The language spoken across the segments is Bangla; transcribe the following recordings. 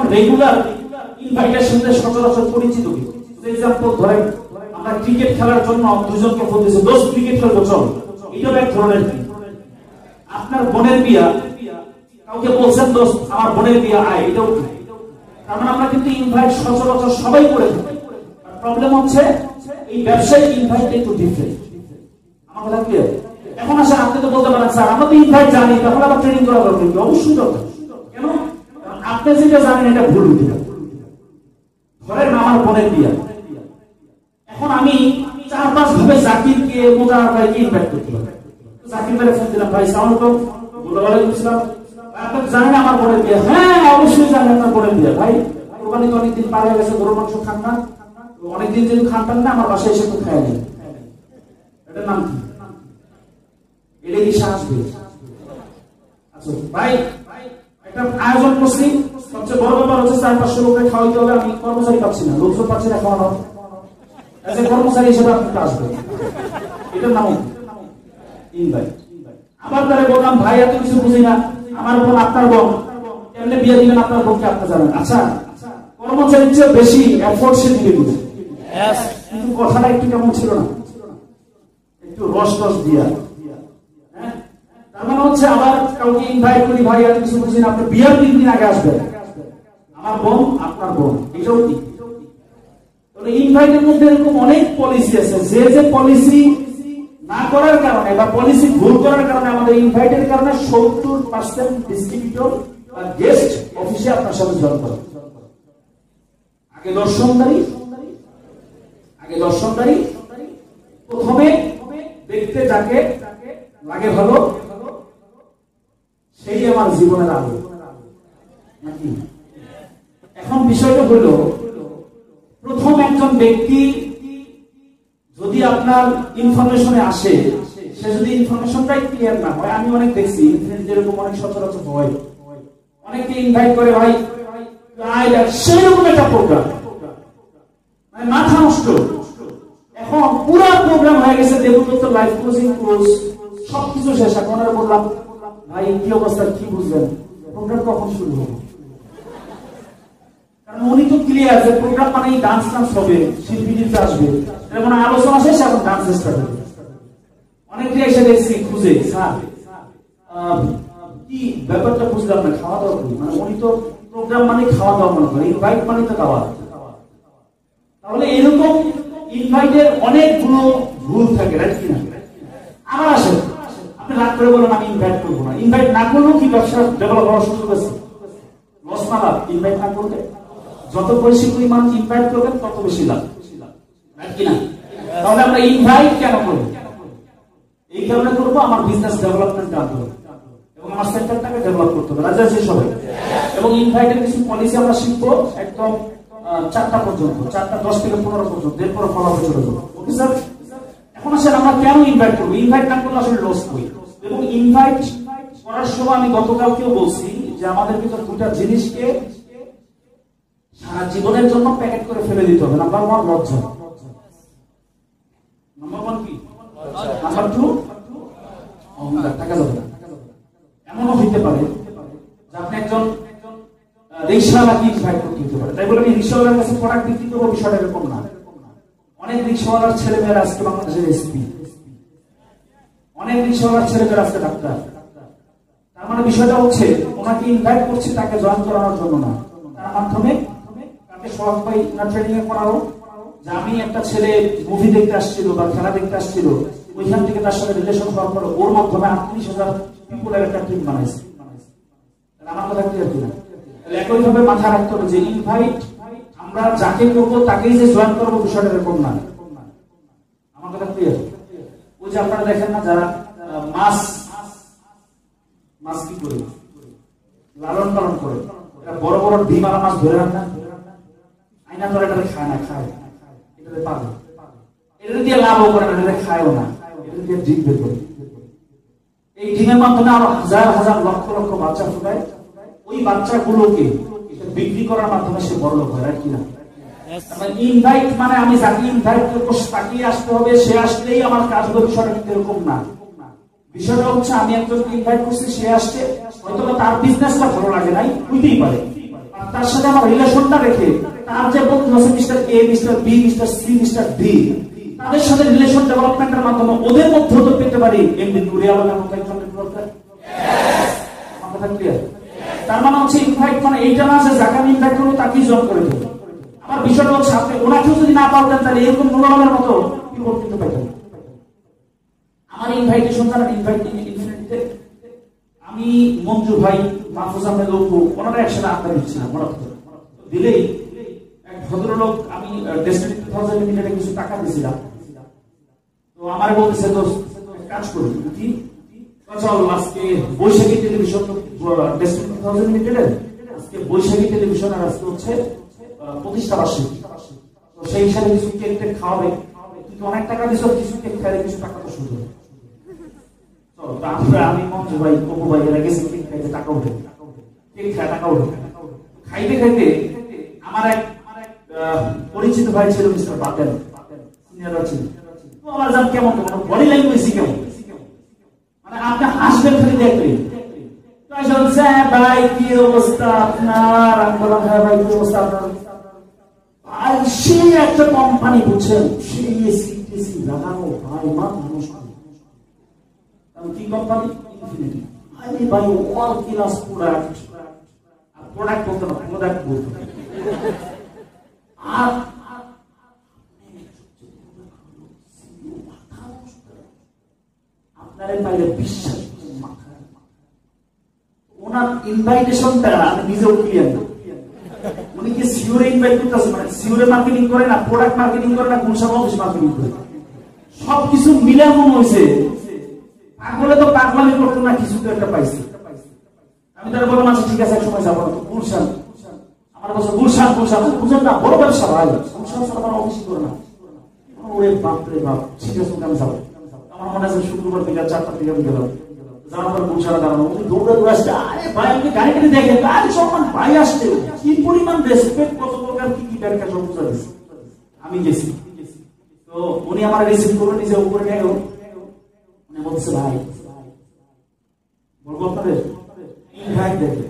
রেগুলার ইনভাইটের সাথে সচরাচর পরিচিত কি? এক্সাম্পল ধরেন আমরা ক্রিকেট খেলার জন্য দুজনকে বলতেছি 10 ক্রিকেট খেলবো চল, এটাও এক ধরনের কি? আপনার বোনের বিয়া, কাউকে বলছেন দোস্ত আমার বোনের বিয়া আয়, এটাও কি? তার মানে আমরা কিন্তু ইনভাইট সচরাচর সবাই করে থাকি। প্রবলেম হচ্ছে এই ব্যবসায়িক ইনভাইট একটু ডিফারেন্ট। আমার কথা ক্লিয়ার? এখন আসলে আপনি তো বলতে পারেন স্যার আমরা তো ইনভাইট জানি, তাহলে আবার ট্রেনিং করা দরকার কি? অবশ্যই দরকার। কেন? আপনি যেটা জানেন এটা ভুল হতে পারে। ধরেন আমার বোনের বিয়া, এখন আমি 4-5 ভাবে জাকিরকে মোজার ভাইকে ইনভাইট করতে পারি। জাকির ভাইকে ফোন দিলাম, ভাই সালাম আলাইকুম, ওয়ালাইকুম আসসালাম, আপনি জানেন আমার বোনের বিয়া? হ্যাঁ অবশ্যই জানেন আপনার বোনের বিয়া। ভাই কোরবানি তো অনেকদিন পার হয়ে গেছে, গরুর মাংস খান না, অনেকদিন যদি খান না আমার বাসায় এসে তো খায় নেই, এটার নাম কি? এটা কি আসবে? আচ্ছা ভাই একটা আয়োজন করছি, সবচেয়ে বড় ব্যাপার হচ্ছে 400-500 লোকের খাওয়াইতে হবে, আমি কর্মচারী পাচ্ছি না, লোকজন পাচ্ছি না খাওয়ানো, কর্মচারী হিসেবে আপনি আসবে, এটার নাম ইনভাইট। আবার তারা বললাম ভাই এত কিছু বুঝি না, আমার বোন আপনার বোন, কেমনে বিয়ে দিবেন আপনার বোনকে আপনি জানেন। আচ্ছা কর্মচারীর চেয়ে বেশি এফোর্ট সে দিবে দিবে, কিন্তু কথাটা একটু কেমন ছিল না, একটু রস রস দিয়া। তার মানে হচ্ছে আবার কাউকে ইনভাইট করি, ভাই এত কিছু বুঝি না, আপনি বিয়ের 3 দিন আগে আসবেন, আমার বোন আপনার বোন, এটাও কি? তাহলে ইনভাইটের মধ্যে এরকম অনেক পলিসি আছে, যে পলিসি না করার কারণে বা পলিসি ভুল করার কারণে আমাদের ইনভাইটের কারণে 70% ডিস্ট্রিবিউটর বা গেস্ট অফিসে আপনার সাথে জয়েন করে। আগে দর্শনদারি প্রথমে দেখতে যাকে লাগে ভালো সেই আমার জীবনের আলো নাকি? এখন বিষয়টা হলো প্রথম একজন ব্যক্তি যদি আপনার ইনফরমেশনে আসে, সে যদি ইনফরমেশনটাই ক্লিয়ার না হয়, আমি অনেক দেখছি যেরকম অনেক সচরাচর হয়, অনেককে ইনভাইট করে ভাই সেরকম একটা প্রোগ্রাম, মানে মাথা নষ্ট। এখন পুরো প্রোগ্রাম হয়ে গেছে দেবদত্ত লাইভ কোচিং কোর্স সবকিছু শেষ, এখন আর বললাম ভাই কি অবস্থা, কি বুঝলেন, প্রোগ্রাম কখন শুরু হবে? কারণ উনি তো ক্লিয়ার যে প্রোগ্রাম মানে ডান্স হবে, শিল্পী আসবে, এমন আলোচনা শেষ, এখন ডান্স স্টার্ট হবে। অনেকে এসে দেখছি খুঁজে স্যার কি ব্যাপারটা বুঝলাম না, খাওয়া দাওয়া করি, মানে উনি তো প্রোগ্রাম মানে খাওয়া দাওয়া মনে করে, ইনভাইট মানে তো খাওয়া। তাহলে এরকম ইনভাইটের অনেকগুলো ভুল থাকে, রাইট কিনা? আবার আসেন আপনি রাগ করে বলেন আমি ইনভাইট করবো না, ইনভাইট না করলেও কি ব্যবসা ডেভেলপ হওয়ার সুযোগ আছে? লস না লাভ? ইনভাইট না করলে যত বেশি পরিমাণ ইনভাইট করবেন তত বেশি লাভ, রাইট কিনা? তাহলে আমরা ইনভাইট কেন করব? এই কারণে করবো আমার বিজনেস ডেভেলপমেন্ট আনতে হবে এবং আমার সেক্টরটাকে ডেভেলপ করতে হবে, রাজা শেষ হবে। এবং ইনভাইটের কিছু পলিসি আমরা শিখবো একদম 4টা পর্যন্ত, 4টা 10 থেকে 15 পর্যন্ত, এরপর ফলাফল চলে যাবো। Okay sir? এখন আসলে আমরা কেন ইনভাইট করবো? ইনভাইট না করলে আসলে লস করি। এবং ইনভাইট করার সময় আমি গতকালকেও বলছি যে আমাদের ভিতর 2টা জিনিসকে সারা জীবনের জন্য প্যাকেট করে ফেলে দিতে হবে। নাম্বার 1 লজ্জা, নাম্বার 1 কি? নাম্বার 2 অহংকার। টাকা যাবে না। এমনও হইতে পারে যে আপনি একজন রিক্সাওয়ালাকে ইনভাইট করতে হতে পারে, তাই বলে আমি রিক্সাওয়ালার কাছে প্রোডাক্ট বিক্রি করবো, বিষয়টা এরকম না। অনেক রিক্সাওয়ালার ছেলেমেয়েরা আজকে বাংলাদেশের এসপি, অনেক রিক্সাওয়ালার ছেলেমেয়েরা আজকে ডাক্তার। তার মানে বিষয়টা হচ্ছে ওনাকে ইনভাইট করছে তাকে জয়েন করানোর জন্য না, তার মাধ্যমে তাকে সবাই ট্রেনিং এ করানো। যে আমি একটা ছেলে মুভি দেখতে আসছিল বা খেলা দেখতে আসছিল, ওইখান থেকে তার সাথে রিলেশন হওয়ার পরে ওর মাধ্যমে 38,000 পিপুলের একটা টিম বানাইছে। আমার কথা ক্লিয়ার কিনা? একইভাবে মাথায় রাখতে হবে যে ইনভাইট আমরা যাকে করবো তাকেই যে জয়েন করবো, বিষয়টা এরকম না। আমার কথা ক্লিয়ার? ওই যে আপনারা দেখেন না যারা মাছ কি করে লালন পালন করে, বড় বড় ডিমালা মাছ ধরে রাখেন, আইনা ধরে এটাকে খায় না, খায় এটাতে পাবে, এটা দিয়ে লাভও করে না, এটা খায়ও না, এটা দিয়ে ডিম বের করে। এই ডিমের মাধ্যমে আরো হাজার হাজার লক্ষ লক্ষ বাচ্চা ফুটায়, ওই বাচ্চাগুলোকে বিক্রি করার মাধ্যমে সে বড় লোক হয়, আর কিনা? ইনভাইট মানে আমি যাকে ইনভাইট করবো তাকিয়ে আসতে হবে, সে আসলেই আমার কাজ হবে, বিষয়টা কিন্তু এরকম না। বিষয়টা হচ্ছে আমি একজনকে ইনভাইট করছি, সে আসছে, হয়তো তার বিজনেসটা ভালো লাগে নাই, হইতেই পারে, তার সাথে আমার রিলেশনটা রেখে তার যে বন্ধু আছে mister A, mister B, mister C, mister D, তাদের সাথে রিলেশন ডেভেলপমেন্টের মাধ্যমে ওদের মধ্যে তো পেতে পারি এমনি দূরে আলাদা মতো একজন দরকার। আমার কথা ক্লিয়ার? তার মানে হচ্ছে ইনভাইট মানে এইটা না যে যাকে আমি ইনভাইট করবো তাকেই জয়েন করে দেবো। আমার বিষয়টা হচ্ছে আপনি ওনাকেও যদি না পারতেন তাহলে এরকম নুরামের মতো বিপদ কিন্তু পাইতেন। আমার ইনভাইটেশন দ্বারা ইনফিনিটিতে আমি মঞ্জু ভাই, মাহফুজ আহমেদ অপু ওনারা একসাথে আড্ডা দিচ্ছিলাম। দিলেই এক ভদ্রলোক, আমি ডেস্টিনি 2000 লিমিটেডে কিছু টাকা দিয়েছিলাম, তো আমার বলতেছে তো কাজ করি কি চল আজকে বৈশাখী টেলিভিশন, ডেস্টিনি 2000 লিমিটেডের আজকে বৈশাখী টেলিভিশন আর আজকে হচ্ছে প্রতিষ্ঠা বার্ষিকী, তো সেই হিসাবে কিছু কেক টেক খাওয়াবে, কিন্তু অনেক টাকা দিছ, কিছু কেক খাইলে কিছু টাকা তো শুধু আমি মঞ্জু ভাই, অপু ভাই এরা গেছি কেক খাইতে, টাকা উঠে কেক খায়, টাকা উঠে খাইতে খাইতে আমার এক পরিচিত ভাই ছিল মিস্টার বাতেন, সিনিয়ররা ছিল, তো আমার জান কেমন কেমন বডি ল্যাঙ্গুয়েজ কেমন, মানে আপনি হাসবেন খালি দেখবেন, তো এসে বলছে ভাই কি অবস্থা আপনার, আমি বললাম হ্যাঁ ভাই কি অবস্থা আপনার, ভাই সেই একটা কোম্পানি বুঝছেন, সেই এসি লাগানো ভাই মা মানুষ, কি কোম্পানি ইনফিনিটি, আমি ভাই ওয়াল ক্লাস প্রোডাক্ট, আর প্রোডাক্ট বলতে না প্রোডাক্ট বলতে, আর আপনার বাইরে বিশ্বাস ওনার ইনভাইটেশনটা আমি নিজেও ক্লিয়ার না, উনি কি সিওরে ইনভাইট করতেছে, মানে সিওরে মার্কেটিং করে না, প্রোডাক্ট মার্কেটিং করে না, গুলশান অফিস মার্কেটিং করে, সবকিছু মিলে মনে হয়েছে পাগলে তো পাগলামি করতো না, কিছু তো একটা পাইছে। আমি তার বললাম আচ্ছা ঠিক আছে এক সময় যাবো না, তো গুলশান আমার বলছে গুলশান গুলশান বুঝেন না বড় ব্যবসা ভাই, গুলশান স্যার আমার অফিস করে না, ওরে বাপ রে বাপ, ঠিক আছে আমি যাবো। আমার মনে আছে শুক্রবার বিকাল 4টার দিকে আমি গেলাম, যাওয়ার পর গুলশানে দাঁড়ানো, দৌড়ে দৌড়ে আসছে, আরে ভাই আপনি গাড়ি গাড়ি দেখেন, আরে সম্মান ভাই আসছে, কি পরিমাণ রেসপেক্ট, কত প্রকার কি কি ব্যাখ্যা সব বুঝা দিচ্ছে। আমি গেছি, তো উনি আমার রিসিভ করে নিজে উপরে গেল, উনি বলছে ভাই বলবো আপনাদের ইনভাইট দেবে,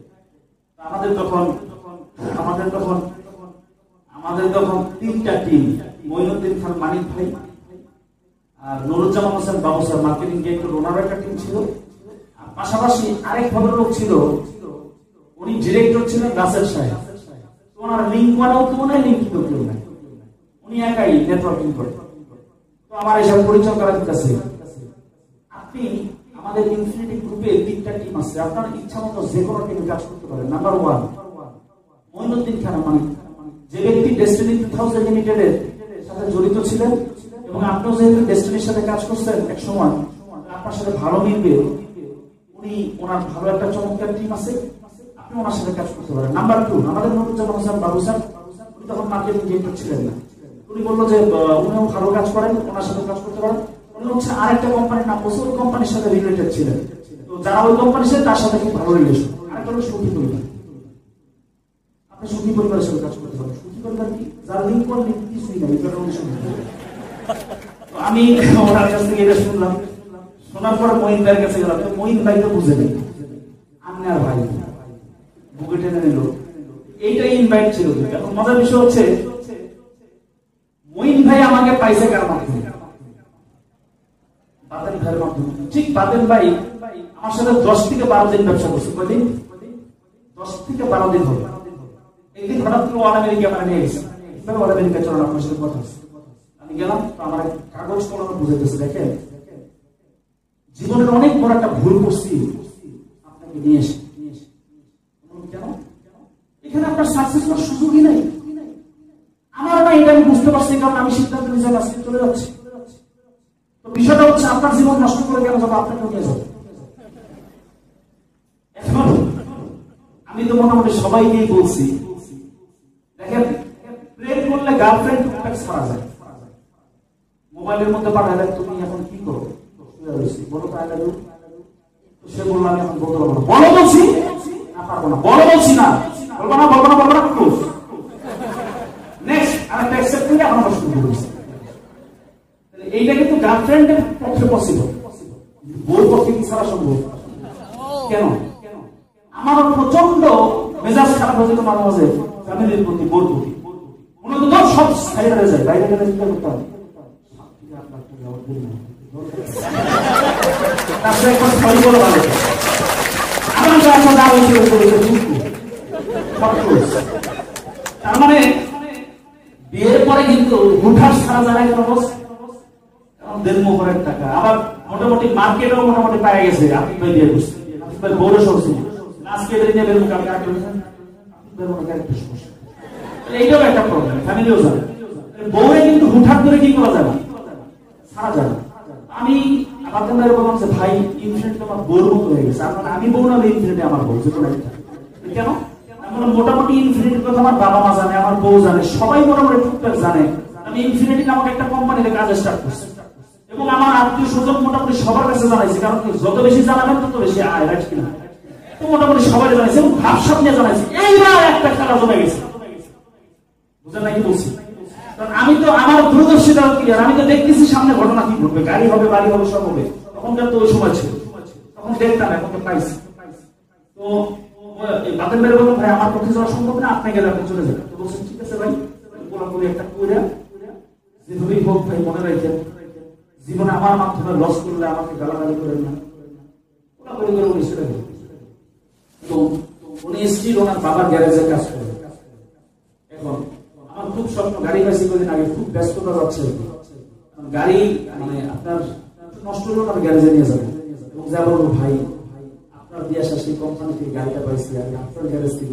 আমাদের তখন 3টা টিম, মঈনুদ্দিন খান মানিক ভাই আর নুরুজ্জামান হোসেন বাবু স্যার মার্কেটিং ডিরেক্টর, ওনার একটা টিম ছিল, আর পাশাপাশি আরেক ভদ্রলোক ছিল, উনি ডিরেক্টর ছিলেন রাসেল সাহেব, ওনার লিঙ্ক করাও কেউ নাই, লিঙ্ক কেউ নাই, উনি একাই নেটওয়ার্কিং করে, তো আমার এসব পরিচয় করা দিতেছে। আপনি আমাদের ইনফিনিটি গ্রুপে 3টা টিম আছে, আপনার ইচ্ছা মতো যে কোনো টিমে কাজ করতে পারেন। নাম্বার 1 মঈনুদ্দিন খান মানিক, যে ব্যক্তি ডেস্টিনি 2000 লিমিটেডের সাথে জড়িত ছিলেন, এবং আপনিও যেহেতু ডেস্টিনির সাথে কাজ করছেন এক সময়, আপনার সাথে ভালো মিলবে, উনি ওনার ভালো একটা চমৎকার টিম আছে, আপনি ওনার সাথে কাজ করতে পারেন। নাম্বার 2 আমাদের নুরুজ্জামান হোসেন বাবু স্যার, উনি তখন মার্কেটিং ডিরেক্টর ছিলেন না, উনি বললো যে উনিও ভালো কাজ করেন, ওনার সাথে কাজ করতে পারেন, উনি হচ্ছে আরেকটা কোম্পানির নাম বলছে, ওই কোম্পানির সাথে রিলেটেড ছিলেন, তো যারা ওই কোম্পানির সাথে তার সাথে খুব ভালো রিলেশন। আরেকটা হলো সুখী পরিবার, আপনি সুখী পরিবারের সাথে কাজ করতে পারেন। সুখী পরিবার কি, যার লিঙ্ক করে কিছুই নাই, এটা উনি শুনতে। আমি ওনার কাছ থেকে এটা শুনলাম, শোনার পর মঈন ভাইয়ের কাছে গেলাম, তো মঈন ভাই তো বুঝে নেই, আমি আর ভাই বুকে টেনে নিল, এইটাই ইনভাইট ছিল। এখন মজার বিষয় হচ্ছে মঈন ভাই আমাকে পাইছে কার মাধ্যমে, বাতেন ভাইয়ের মাধ্যমে। ঠিক বাতেন ভাই আমার সাথে 10 থেকে 12 দিন ব্যবসা করছে, কয়দিন 10 থেকে 12 দিন হবে। একদিন হঠাৎ করে ওয়ান আমেরিকা আমার নিয়ে গেছে, ওয়ান আমেরিকা চলার আপনার সাথে কথা হচ্ছে, আমি গেলাম, তো আমার কাগজ কলমে বুঝাইতেছে, দেখেন জীবনের অনেক বড় একটা ভুল করছি, আপনাকে নিয়ে এসে কেন এখানে আপনার সাকসেস হওয়ার সুযোগই নাই, আমার না এটা আমি বুঝতে পারছি, কারণ আমি সিদ্ধান্ত নিয়ে আজকে চলে যাচ্ছি। তো বিষয়টা হচ্ছে আপনার জীবন নষ্ট করে কেন যাবো, আপনাকে নিয়ে যাবো। এখন আমি তো মোটামুটি সবাইকেই বলছি, দেখেন প্রেম করলে গার্লফ্রেন্ড টুকটাক ছাড়া যায়, মোবাইলের মধ্যে পাঠালে তুমি এখন কি করো, বলো তো আই লাভ ইউ, সে বললো আমি এখন বলতে পারবো না, বলো বলছি না পারবো না, বলো বলছি না, বলবো না বলবো না বলবো না, ক্লোজ নেক্সট। আমি অ্যাকসেপ্ট করে এখন আমার শুরু করেছি। এইটা কিন্তু গার্লফ্রেন্ডের পক্ষে পসিবল, বউর পক্ষে কি ছাড়া সম্ভব? কেন? আমার প্রচন্ড মেজাজ খারাপ হয়ে যেত, মাঝে মাঝে ফ্যামিলির প্রতি বোর করি, মূলত তো সব সাইডে যায়, বাইরে গেলে চিন্তা করতে হবে তারপরে এখন সরি বলে ভালো আমার কাছে যা হয়েছিল তার মানে বিয়ের পরে কিন্তু হুঠার সারা জায়গায় দেড় টাকা আবার মোটামুটি মার্কেটেও মোটামুটি পাওয়া গেছে। আপনি ভাই বিয়ে করছেন, আপনি ভাই বড় সরছি আজকে নিয়ে বেরোবো কালকে আগে এইটাও একটা প্রবলেম, ফ্যামিলিও জানে। বউরে কিন্তু হুঠার করে কি করা যাবে, সারা যাবে। আমি আপনাদের এরকম আছে ভাই ইনফিনিটি আমার বউর মতো হয়ে গেছে, আপনার আমি বউ না ইনফিনিটি আমার বউ, যে কোনো একটা কেন মোটামুটি ইনফিনিটির কথা আমার বাবা মা জানে, আমার বউ জানে, সবাই মোটামুটি টুকটাক জানে আমি ইনফিনিটি নামক একটা কোম্পানিতে কাজে স্টার্ট করছি এবং আমার আত্মীয় স্বজন মোটামুটি সবার কাছে জানাইছি, কারণ যত বেশি জানাবেন তত বেশি আয়, রাইট কিনা? তো মোটামুটি সবাই জানাইছে এবং ভাবসাব নিয়ে জানাইছি, এইবার একটা খেলা জমে গেছে, বুঝলেন নাকি বলছি? কারণ আমি তো আমার দূরদর্শিতা ক্লিয়ার, আমি তো দেখতেছি সামনে ঘটনা কি ঘটবে, গাড়ি হবে বাড়ি হবে সব হবে। তখনকার তো ওই সময় ছিল, তখন দেখতাম, এখন তো পাইছি। তো বাতেন বের বলুন ভাই আমার পক্ষে যাওয়া সম্ভব না, আপনি গেলে আপনি চলে যাবেন। তো বলছেন ঠিক আছে ভাই, পুরোপুরি একটা কইরা যেভাবেই হোক ভাই মনে রাখেন জীবনে আমার মাধ্যমে লস করলে আমাকে গালাগালি করেন না, পুরোপুরি করে উনি ছেড়ে দেবেন। তো উনি স্ত্রী ওনার বাবার গ্যারেজে কাজ করেন। এখন আমার খুব স্বপ্ন, গাড়ি পাইছি কদিন আগে, খুব ব্যস্ততা যাচ্ছে, গাড়ি মানে আপনার নষ্ট হলো না গ্যারেজে নিয়ে যাবেন এবং যা বলবো ভাই আপনার দিয়ে আসা সেই কোম্পানি থেকে গাড়িটা পাইছি আর আপনার গ্যারেজ থেকে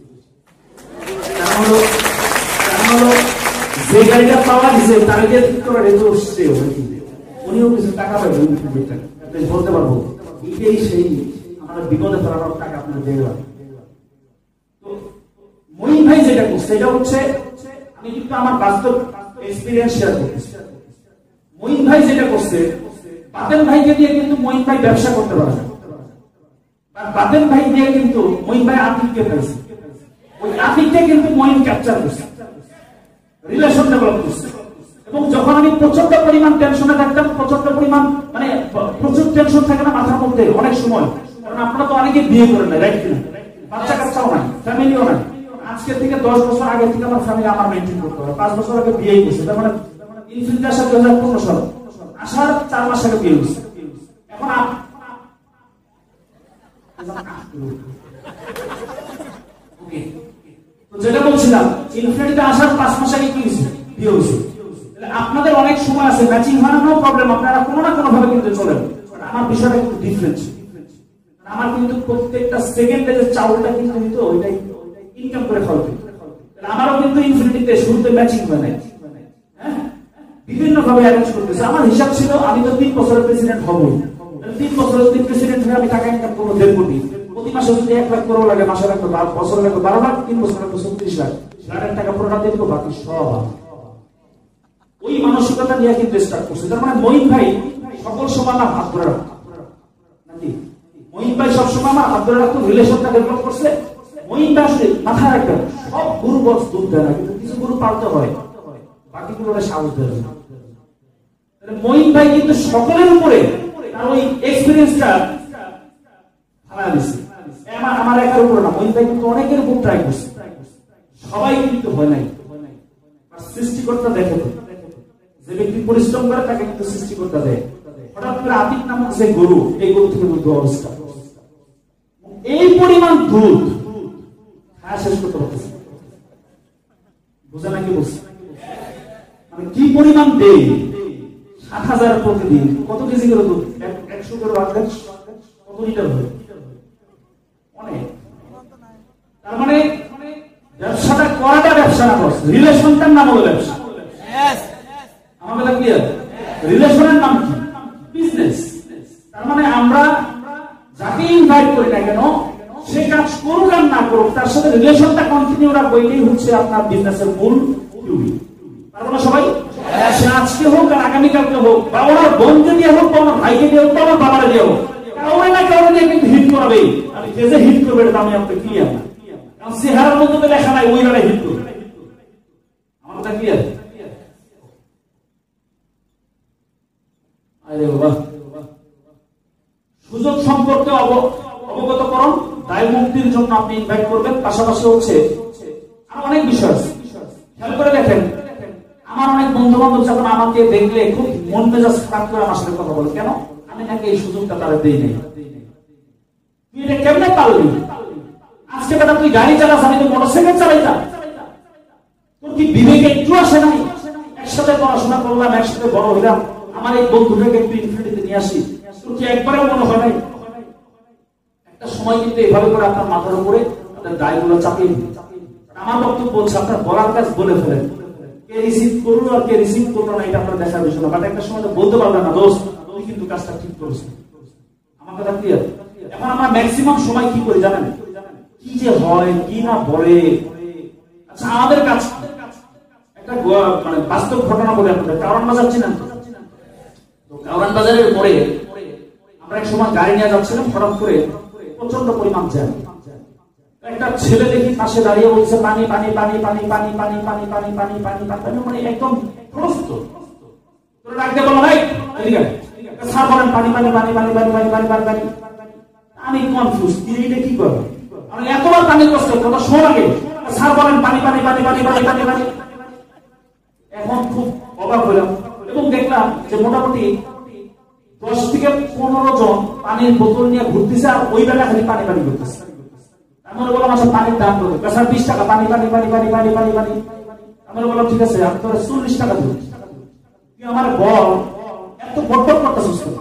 যে গাড়িটা পাওয়া গেছে তার দিয়ে ঠিক করা রেখে আসছে, উনিও কিছু টাকা পাইবেন, বলতে পারবো এটাই সেই আমরা বিপদে ফেলানোর টাকা আপনার দিয়ে গেলাম। তো মঈন ভাই যেটা করছে এটা হচ্ছে, আমি কিন্তু আমার বাস্তব এক্সপিরিয়েন্স শেয়ার করতেছি। মঈন ভাই যেটা করছে, বাতেন ভাইকে দিয়ে কিন্তু মঈন ভাই ব্যবসা করতে পারে না, বাতেন ভাই দিয়ে কিন্তু মঈন ভাই আতিককে পাইছে, ওই আতিককে কিন্তু মঈন ক্যাপচার করছে, রিলেশন ডেভেলপ করছে। এবং যখন আমি প্রচন্ড পরিমাণ টেনশনে থাকতাম, প্রচন্ড পরিমাণ মানে প্রচুর টেনশন থাকে না মাথার মধ্যে অনেক সময়, কারণ আপনারা তো অনেকে বিয়ে করেন না, রাইট কিনা? বাচ্চা কাচ্চাও নাই, ফ্যামিলিও নাই। আজকে থেকে 10 বছর আগে থেকে আমার ফ্যামিলি আমার মেনটেন করতে হবে। 5 বছর আগে বিয়েই করছে, তার মানে ইনফিনিটি আসা 2015 সাল, আসার 4 মাস আগে বিয়ে হয়েছে। এখন ওকে, তো যেটা বলছিলাম ইনফিনিটিতে আসার 5 মাস আগে কি হয়েছে, বিয়ে হয়েছে। আপনাদের অনেক সময় আছে ম্যাচিং হয় না, নো প্রবলেম, আপনারা কোনো না কোনো ভাবে কিন্তু চলেন। আমার বিষয়টা একটু ডিফারেন্ট, আমার কিন্তু প্রত্যেকটা সেকেন্ডে যে চাউলটা কিন্তু হইতো ওইটাই ইনকাম করে খাওয়াতে, আমারও কিন্তু ইনফিনিটিতে শুরুতে ম্যাচিং হয় নাই, হ্যাঁ বিভিন্ন ভাবে অ্যারেঞ্জ করতেছে। আমার হিসাব ছিল আমি তো 3 বছরের প্রেসিডেন্ট হবই, 3 বছরের প্রেসিডেন্ট হয়ে আমি টাকা ইনকাম করবো 1.5 কোটি, প্রতি মাসে যদি 1 লাখ করবো লাগে, মাসে লাগবে বছরে লাগবে 12 লাখ, 3 বছর লাগবে 36 লাখ, লাখের টাকা পুরোটা দিয়ে দেবো, বাকি সব ওই মানসিকতা নিয়ে কিন্তু স্টার্ট করছে। তার মানে মঈন ভাই সকল সময় না হাত ধরে রাখতো নাকি, মঈন ভাই সবসময় আমার হাত ধরে রাখতো, রিলেশনটা ডেভেলপ করছে। মঈন ভাই আসলে মাথায় রাখবেন সব গুরু বস দুধ দেয় না, কিন্তু কিছু গুরু পালতে হয়, বাকিগুলোর সাহস দেয় না। মঈন ভাই কিন্তু সকলের উপরে তার ওই এক্সপিরিয়েন্সটা ফালা দিচ্ছে, আমার একার উপরে না, মঈন ভাই কিন্তু অনেকের উপর ট্রাই করছে, সবাই কিন্তু হয় নাই। সৃষ্টিকর্তা দেখে যে ব্যক্তি পরিশ্রম করে তাকে কিন্তু সৃষ্টিকর্তা দেয়। হঠাৎ করে আতিক নামক যে গরু, এই গরু থেকে দুধ অবস্থা, এই পরিমাণ দুধ খাওয়া শেষ করতে পারতেছে, বোঝা নাকি বলছে, মানে কি পরিমাণ দেয়, 7,000 প্রতিদিন, কত কেজি করে দুধ, 100 করে ভাগলে কত লিটার হয়, অনেক। তার মানে ব্যবসাটা করাটা ব্যবসা না, রিলেশনটার নাম হলো ব্যবসা। আমার কথা ক্লিয়ার? রিলেশনের নাম কি? বিজনেস। তার মানে আমরা যাকে ইনভাইট করি না কেন, সে কাজ করুক আর না করুক, তার সাথে রিলেশনটা কন্টিনিউ রাখবো, এটাই হচ্ছে আপনার বিজনেসের মূল থিওরি। পারবো না সবাই? সে আজকে হোক আর আগামীকালকে হোক, বা ওনার বোনকে দিয়ে হোক, বা ওনার ভাইকে দিয়ে হোক, বা আমার বাবারে দিয়ে হোক, কাউরে না কাউরে দিয়ে কিন্তু হিট করাবে। আমি কে যে হিট করবে এটা আমি আপনাকে ক্লিয়ার না, কারণ চেহারার মধ্যে তো লেখা নাই ওই বেলা হিট করবে। আমার কথা ক্লিয়ার? আরে বাবা, সুযোগ সম্পর্কে অবগতকরণ, দায় মুক্তির জন্য আপনি ইনভাইট করবেন, পাশাপাশি হচ্ছে আমাকে দেখলে খুব মন মেজাজ খারাপ করে আমার সাথে কথা বলে, কেন? আমি নাকি এই সুযোগটা তারা দেই নাই। তুই এটা কেমনে পারলি? আজকে বেটা তুই গাড়ি চালাস, আমি তো মোটরসাইকেল চালাইতাম। তোর কি বিবেকে একটু আসে নাই? একসাথে পড়াশোনা করলাম, একসাথে বড় হইলাম, আমার এই বন্ধুটাকে একটু ইনফিনিটিতে নিয়ে আসি, তোর কি একবারেও মনে হয় নাই? একটা সময় কিন্তু এভাবে করে আপনার মাথার উপরে আপনার দায়গুলো চাপিয়ে দিন। আমার বক্তব্য বলছে, আপনার বলার কাজ বলে ফেলেন, কে রিসিভ করলো আর কে রিসিভ করলো না এটা আপনার দেখার বিষয় না। বাট একটা সময় তো বলতে পারবেন না, দোস্ত তুই কিন্তু কাজটা ঠিক করেছিস। আমার কথা ক্লিয়ার? এখন আমরা ম্যাক্সিমাম সময় কি করি জানেন? কি যে হয় কি না বলে। আচ্ছা, আমাদের কাছে একটা মানে বাস্তব ঘটনা বলে আপনাদের, কারণ বাজার চিনেন তো? কারণ বাজারের পরে আমরা এক সময় গাড়ি নিয়ে যাচ্ছিলাম, হঠাৎ করে প্রচন্ড পরিমাণ জ্যাম। একটা ছেলে দেখি পাশে দাঁড়িয়ে বলছে পানি পানি পানি পানি পানি পানি পানি পানি পানি পানি পানি, মানে একদম প্রস্ত ডাকতে বলো ভাই স্যার বলেন পানি পানি পানি পানি পানি পানি পানি পানি পানি। আমি কনফিউজ, এটা কি করবো? আমি এতবার পানি কষ্ট কথা শোন আগে, স্যার বলেন পানি পানি পানি পানি পানি পানি পানি। এখন খুব অবাক হলাম এবং দেখলাম যে মোটামুটি 10 থেকে 15 জন পানির বোতল নিয়ে ঘুরতেছে আর ওই বেলা খালি পানি পানি করতেছে। আমি বললাম আচ্ছা পানির দাম কত? স্যার 20 টাকা পানি পানি পানি পানি পানি পানি পানি। আমি বললাম ঠিক আছে, আমি তোরা 40 টাকা দেবো। তুই আমার বল এত বটবট করতেছিস কেন?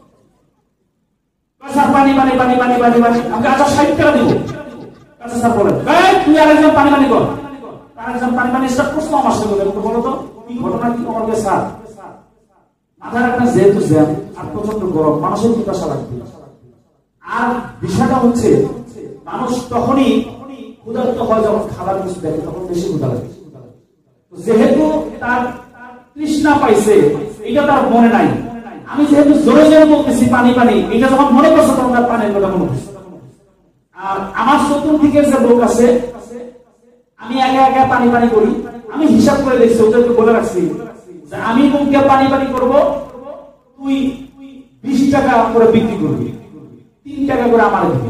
স্যার পানি পানি পানি পানি পানি পানি। আমি আচ্ছা 60 টাকা দিব। আচ্ছা স্যার বলেন তুই আরেকজন পানি পানি কর, আরেকজন পানি পানি স্টার্ট করছো আমার সাথে। বলো তো কি ঘটনা কি আমাকে? স্যার মাথার একটা যেহেতু জ্যাম আর প্রচন্ড গরম, মানুষের পিপাসা লাগবে। আর বিষয়টা হচ্ছে মানুষ তখনই ক্ষুধার্ত হয় যখন খাবার কিছু দেখে, তখন বেশি ক্ষুধা লাগে। যেহেতু তার তৃষ্ণা পাইছে, এটা তার মনে নাই। আমি যেহেতু জোরে জোরে বলতেছি পানি পানি, এটা যখন মনে করছে তখন তার পানির কথা মনে করছে। আর আমার চতুর্দিকের যে লোক আছে, আমি একা একা পানি পানি করি। আমি হিসাব করে দেখছি, ওদেরকে বলে রাখছি যে আমি মুখে পানি পানি করবো, তুই 20 টাকা করে বিক্রি করবি, 3 টাকা করে আমার দিবি।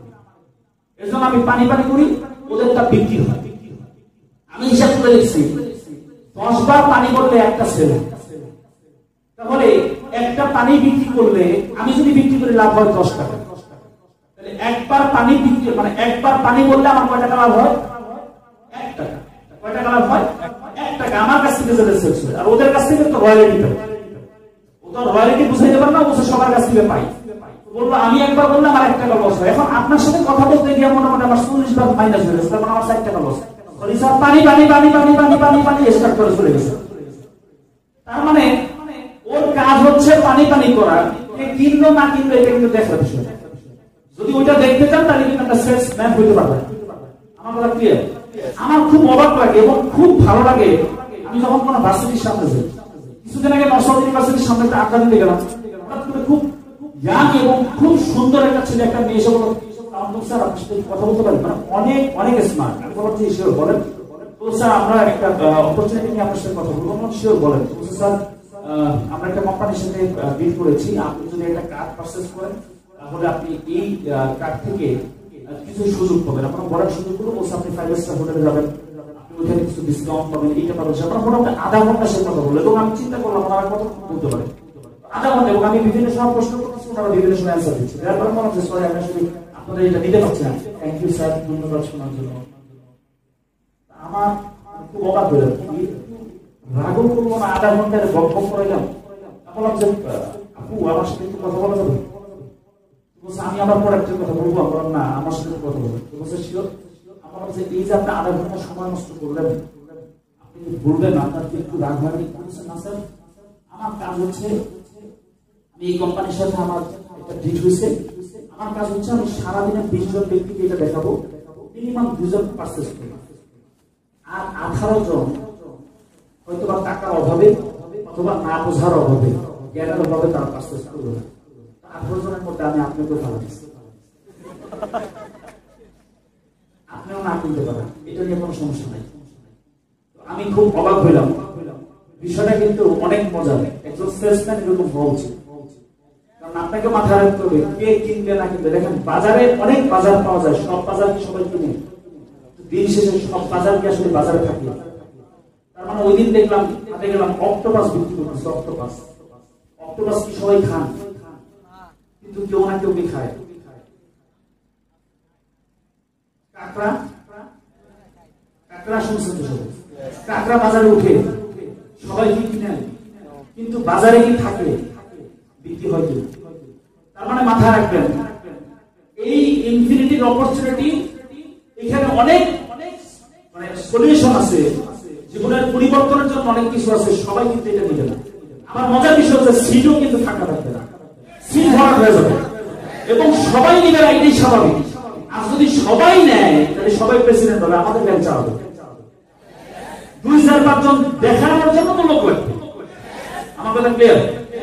এর জন্য আমি পানি পানি করি, ওদেরটা বিক্রি হয়। আমি হিসাব করে দেখছি 10 বার পানি করলে একটা ছেলে, তাহলে একটা পানি বিক্রি করলে আমি যদি বিক্রি করি লাভ হয় 10 টাকা। তাহলে একবার পানি বিক্রি মানে একবার পানি বললে আমার কয় টাকা লাভ হয়? 1 টাকা। কয় টাকা লাভ হয়? 1 টাকা। আমার কাছ থেকে যেটা সেলস হয়, আর ওদের কাছ থেকে তো রয়্যালিটি পাই। ওটা রয়্যালিটি বুঝাইতে পারে না, ও সবার কাছ থেকে পাই। বলবো আমি একবার বললাম আর 1 টাকা লস হয়। এখন আপনার সাথে কথা বলতে গিয়ে মোটামুটি আমার 40 ভাগ মাইনাস হয়ে গেছে, তখন আমার 60 টাকা লস। পানি পানি পানি পানি পানি পানি পানি স্টার্ট করে চলে গেছে। তার মানে ওর কাজ হচ্ছে পানি পানি করা, কিনলো না কিনলো এটা কিন্তু দেখার বিষয়। যদি ওইটা দেখতে চান তাহলে কিন্তু একটা সেলস ম্যান হইতে পারবে। আমার কথা ক্লিয়ার? আমার খুব অবাক লাগে এবং খুব ভালো লাগে আমি যখন কোনো ভার্সিটির সামনে যাই। কিছুদিন আগে নরসিংদী ইউনিভার্সিটির সামনে একটা আড্ডা দিতে গেলাম, হঠাৎ করে খুব ইয়াং এবং খুব সুন্দর একটা ছেলে একটা মেয়ে এসে বলল, স্যার আপনার সাথে কথা বলতে পারি? মানে অনেক অনেক স্মার্ট। আমি বললাম যে শিওর বলেন। তো স্যার আমরা একটা অপরচুনিটি নিয়ে আপনার সাথে কথা বলবো। বললাম শিওর বলেন। স্যার আমরা একটা কোম্পানির সাথে ডিল করেছি, আপনি যদি একটা কার্ড পারচেজ করেন তাহলে আপনি এই কার্ড থেকে কিছু সুযোগ পাবেন। আপনার বড় সুযোগগুলো বলছে আপনি 5 স্টার হোটেলে যাবেন, আপনি ওইখানে কিছু ডিসকাউন্ট পাবেন, এইটা পাবেন। আপনার মোটামুটি আধা ঘন্টা সে কথা বললো এবং আমি চিন্তা করলাম ওনারা কত বলতে পারে আধা ঘন্টা। এবং আমি বিভিন্ন সময় প্রশ্ন করছি, ওনারা বিভিন্ন সময় অ্যান্সার দিচ্ছে। তারপর মনে হচ্ছে সরি আমি আসলে আপনাদের এটা দিতে পারছি না। থ্যাংক ইউ স্যার, ধন্যবাদ শোনার জন্য। আমার খুব অবাক হয়ে যাচ্ছে, রাগও করবো না, আধা ঘন্টায় বক বক করাইলাম। বললাম যে আপু আমার সাথে একটু কথা বলা যাবে? বলছে আমি আমার প্রোডাক্টের কথা বলবো। বললাম না আমার সাথে কথা বলবো। বলছে শিওর। আমার বলছে এই যে আপনি আধা ঘন্টা সময় নষ্ট করলেন, আপনি বলবেন আপনার কি একটু রাগ হয়নি? বলছে না স্যার, আমার কাজ হচ্ছে আমি এই কোম্পানির সাথে আমার একটা ডিল হয়েছে, আমার কাজ হচ্ছে আমি সারাদিনে 20 জন ব্যক্তিকে এটা দেখাবো, মিনিমাম 2 জন পারচেজ করবো, আর 18 জন হয়তো বা টাকার অভাবে অথবা না বোঝার অভাবে জ্ঞানের অভাবে তারা পারচেজ করবে না। 18 জনের মধ্যে আমি আপনাকে ভালো দিচ্ছি, আপনিও না কিনতে পারেন, এটা নিয়ে কোনো সমস্যা নাই। আমি খুব অবাক হইলাম। বিষয়টা কিন্তু অনেক মজার। একজন সেলসম্যান এরকম হওয়া উচিত। কারণ আপনাকে মাথায় রাখতে হবে কে কিনবে না কিনবে। দেখেন বাজারে অনেক বাজার পাওয়া যায়, সব বাজার কি সবাই কিনে? দিন শেষে সব বাজার কি আসলে বাজারে থাকে? তার মানে ওই দিন দেখলাম হাতে গেলাম অক্টোপাস বিক্রি করতেছে। অক্টোপাস অক্টোপাস কি সবাই খান? কিন্তু কেউ না কেউ কি খায়। কাঁকড়া, কাঁকড়া শুনছেন তো সবাই? কাঁকড়া বাজারে উঠে সবাই কি কিনে, কিন্তু বাজারে কি থাকে? বিক্রি হয় কি? তার মানে মাথায় রাখবেন এই ইনফিনিটির অপরচুনিটি, এখানে অনেক মানে সলিউশন আছে, জীবনের পরিবর্তনের জন্য অনেক কিছু আছে, সবাই কিন্তু এটা নিবে না। আমার মজার বিষয় হচ্ছে সিটও কিন্তু ফাঁকা থাকবে না, সিট ভরা হয়ে যাবে এবং সবাই নিবে না, এটাই স্বাভাবিক। আর যদি সবাই নেয় তাহলে সবাই প্রেসিডেন্ট হবে, আমাদের ব্যাংক চালাবে। 2005 জন দেখানোর জন্য তো লোক লাগবে। আমার কথা ক্লিয়ার?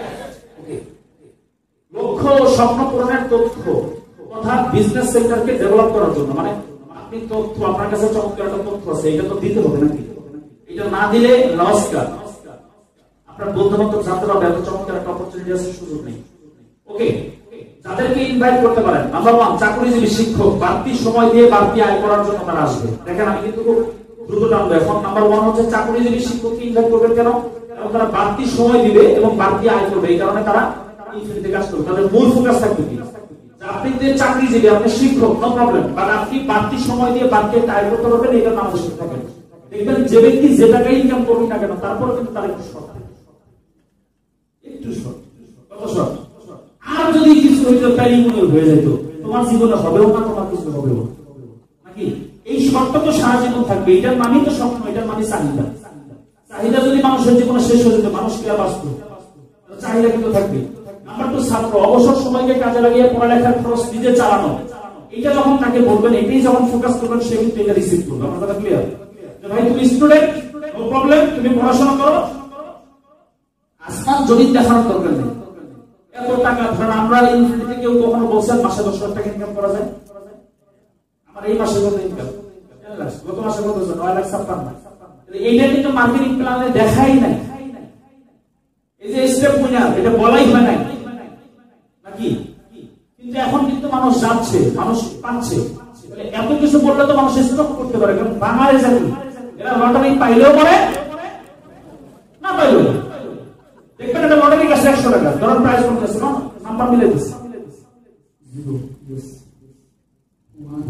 লক্ষ্য ও স্বপ্ন পূরণের তথ্য তথা বিজনেস সেক্টরকে ডেভেলপ করার জন্য, মানে আপনি তথ্য, আপনার কাছে চমৎকার একটা তথ্য আছে, এটা তো দিতে হবে নাকি? এটা না দিলে নমস্কার, আপনার বন্ধু বান্ধব জানতে পারবে এত চমৎকার একটা অপরচুনিটি আছে, সুযোগ নেই। ওকে, যাদেরকে ইনভাইট করতে পারেন, নাম্বার 1 চাকরিজীবী শিক্ষক, বাড়তি সময় দিয়ে বাড়তি আয় করার জন্য তারা আসবে। দেখেন আমি কিন্তু খুব দ্রুত টানবো। এখন নাম্বার 1 হচ্ছে চাকরিজীবী শিক্ষককে ইনভাইট করবেন কেন? এবং তারা বাড়তি সময় দিবে এবং বাড়তি আয় করবে, এই কারণে তারা ইনফিনিটিতে কাজ করবে। তাদের মূল ফোকাস থাকবে কি? আপনি যে চাকরিজীবী, আপনি শিক্ষক, নো প্রবলেম, বাট আপনি বাড়তি সময় দিয়ে বাড়তি আয় করতে পারবেন, এটা আমাদের সাথে থাকেন। দেখবেন যে ব্যক্তি যে টাকা ইনকাম করবে না কেন, তারপরে কিন্তু তার একটু শর্ট, একটু শর্ট, কত শর্ট। আর যদি কিছু হইতো তাই মনে হয়ে যেত, তোমার জীবনে হবেও না, তোমার কিছু হবেও নাকি? এই শর্ত তো সারা জীবন থাকবে। এটার মানে তো স্বপ্ন, এটার মানে চাহিদা। চাহিদা যদি মানুষের জীবনে শেষ হয়ে যেত, মানুষ কি আর বাঁচত? চাহিদা কিন্তু থাকবে। নাম্বার 2 ছাত্র, অবসর সময়কে কাজে লাগিয়ে পড়ালেখার খরচ নিজে চালানো। এটা যখন তাকে বলবেন, এটাই যখন ফোকাস করবেন, সে কিন্তু এটা রিসিভ করবে। আমার কথা ক্লিয়ার? ভাই তুমি স্টুডেন্ট, নো প্রবলেম, তুমি পড়াশোনা করো, আসমান জমিন দেখানোর দরকার নেই। এত টাকা ধরেন, আমরা ইনফিনিটিতে কেউ কখনো বলছেন মাসে 10 লাখ টাকা ইনকাম করা যায়? আমার এই মাসে কত ইনকাম? গত মাসে কত হচ্ছে? 9,56,000। এইটা কিন্তু মার্কেটিং প্ল্যানে দেখাই নাই। এই যে স্টেপ উইনার, এটা বলাই হয় নাই নাকি? কিন্তু এখন কিন্তু মানুষ যাচ্ছে, মানুষ পাচ্ছে। এত কিছু বললে তো মানুষ স্টক করতে পারে, কারণ বাঙালি জাতি এরা লটারি পাইলেও পারে, না পাইলেও। দেখবেন এটা লটারি কাছে 100 টাকা, ধরুন প্রাইস করতেছে, নাম্বার মিলে দিচ্ছে 0 yes 1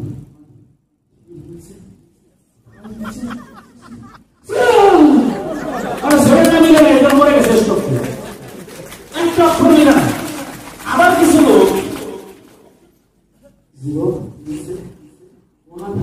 আর সেটা না মিলে এটা মরে গেছে স্টক, একটা অক্ষর মিলে না। আবার কিছু লোক 0 1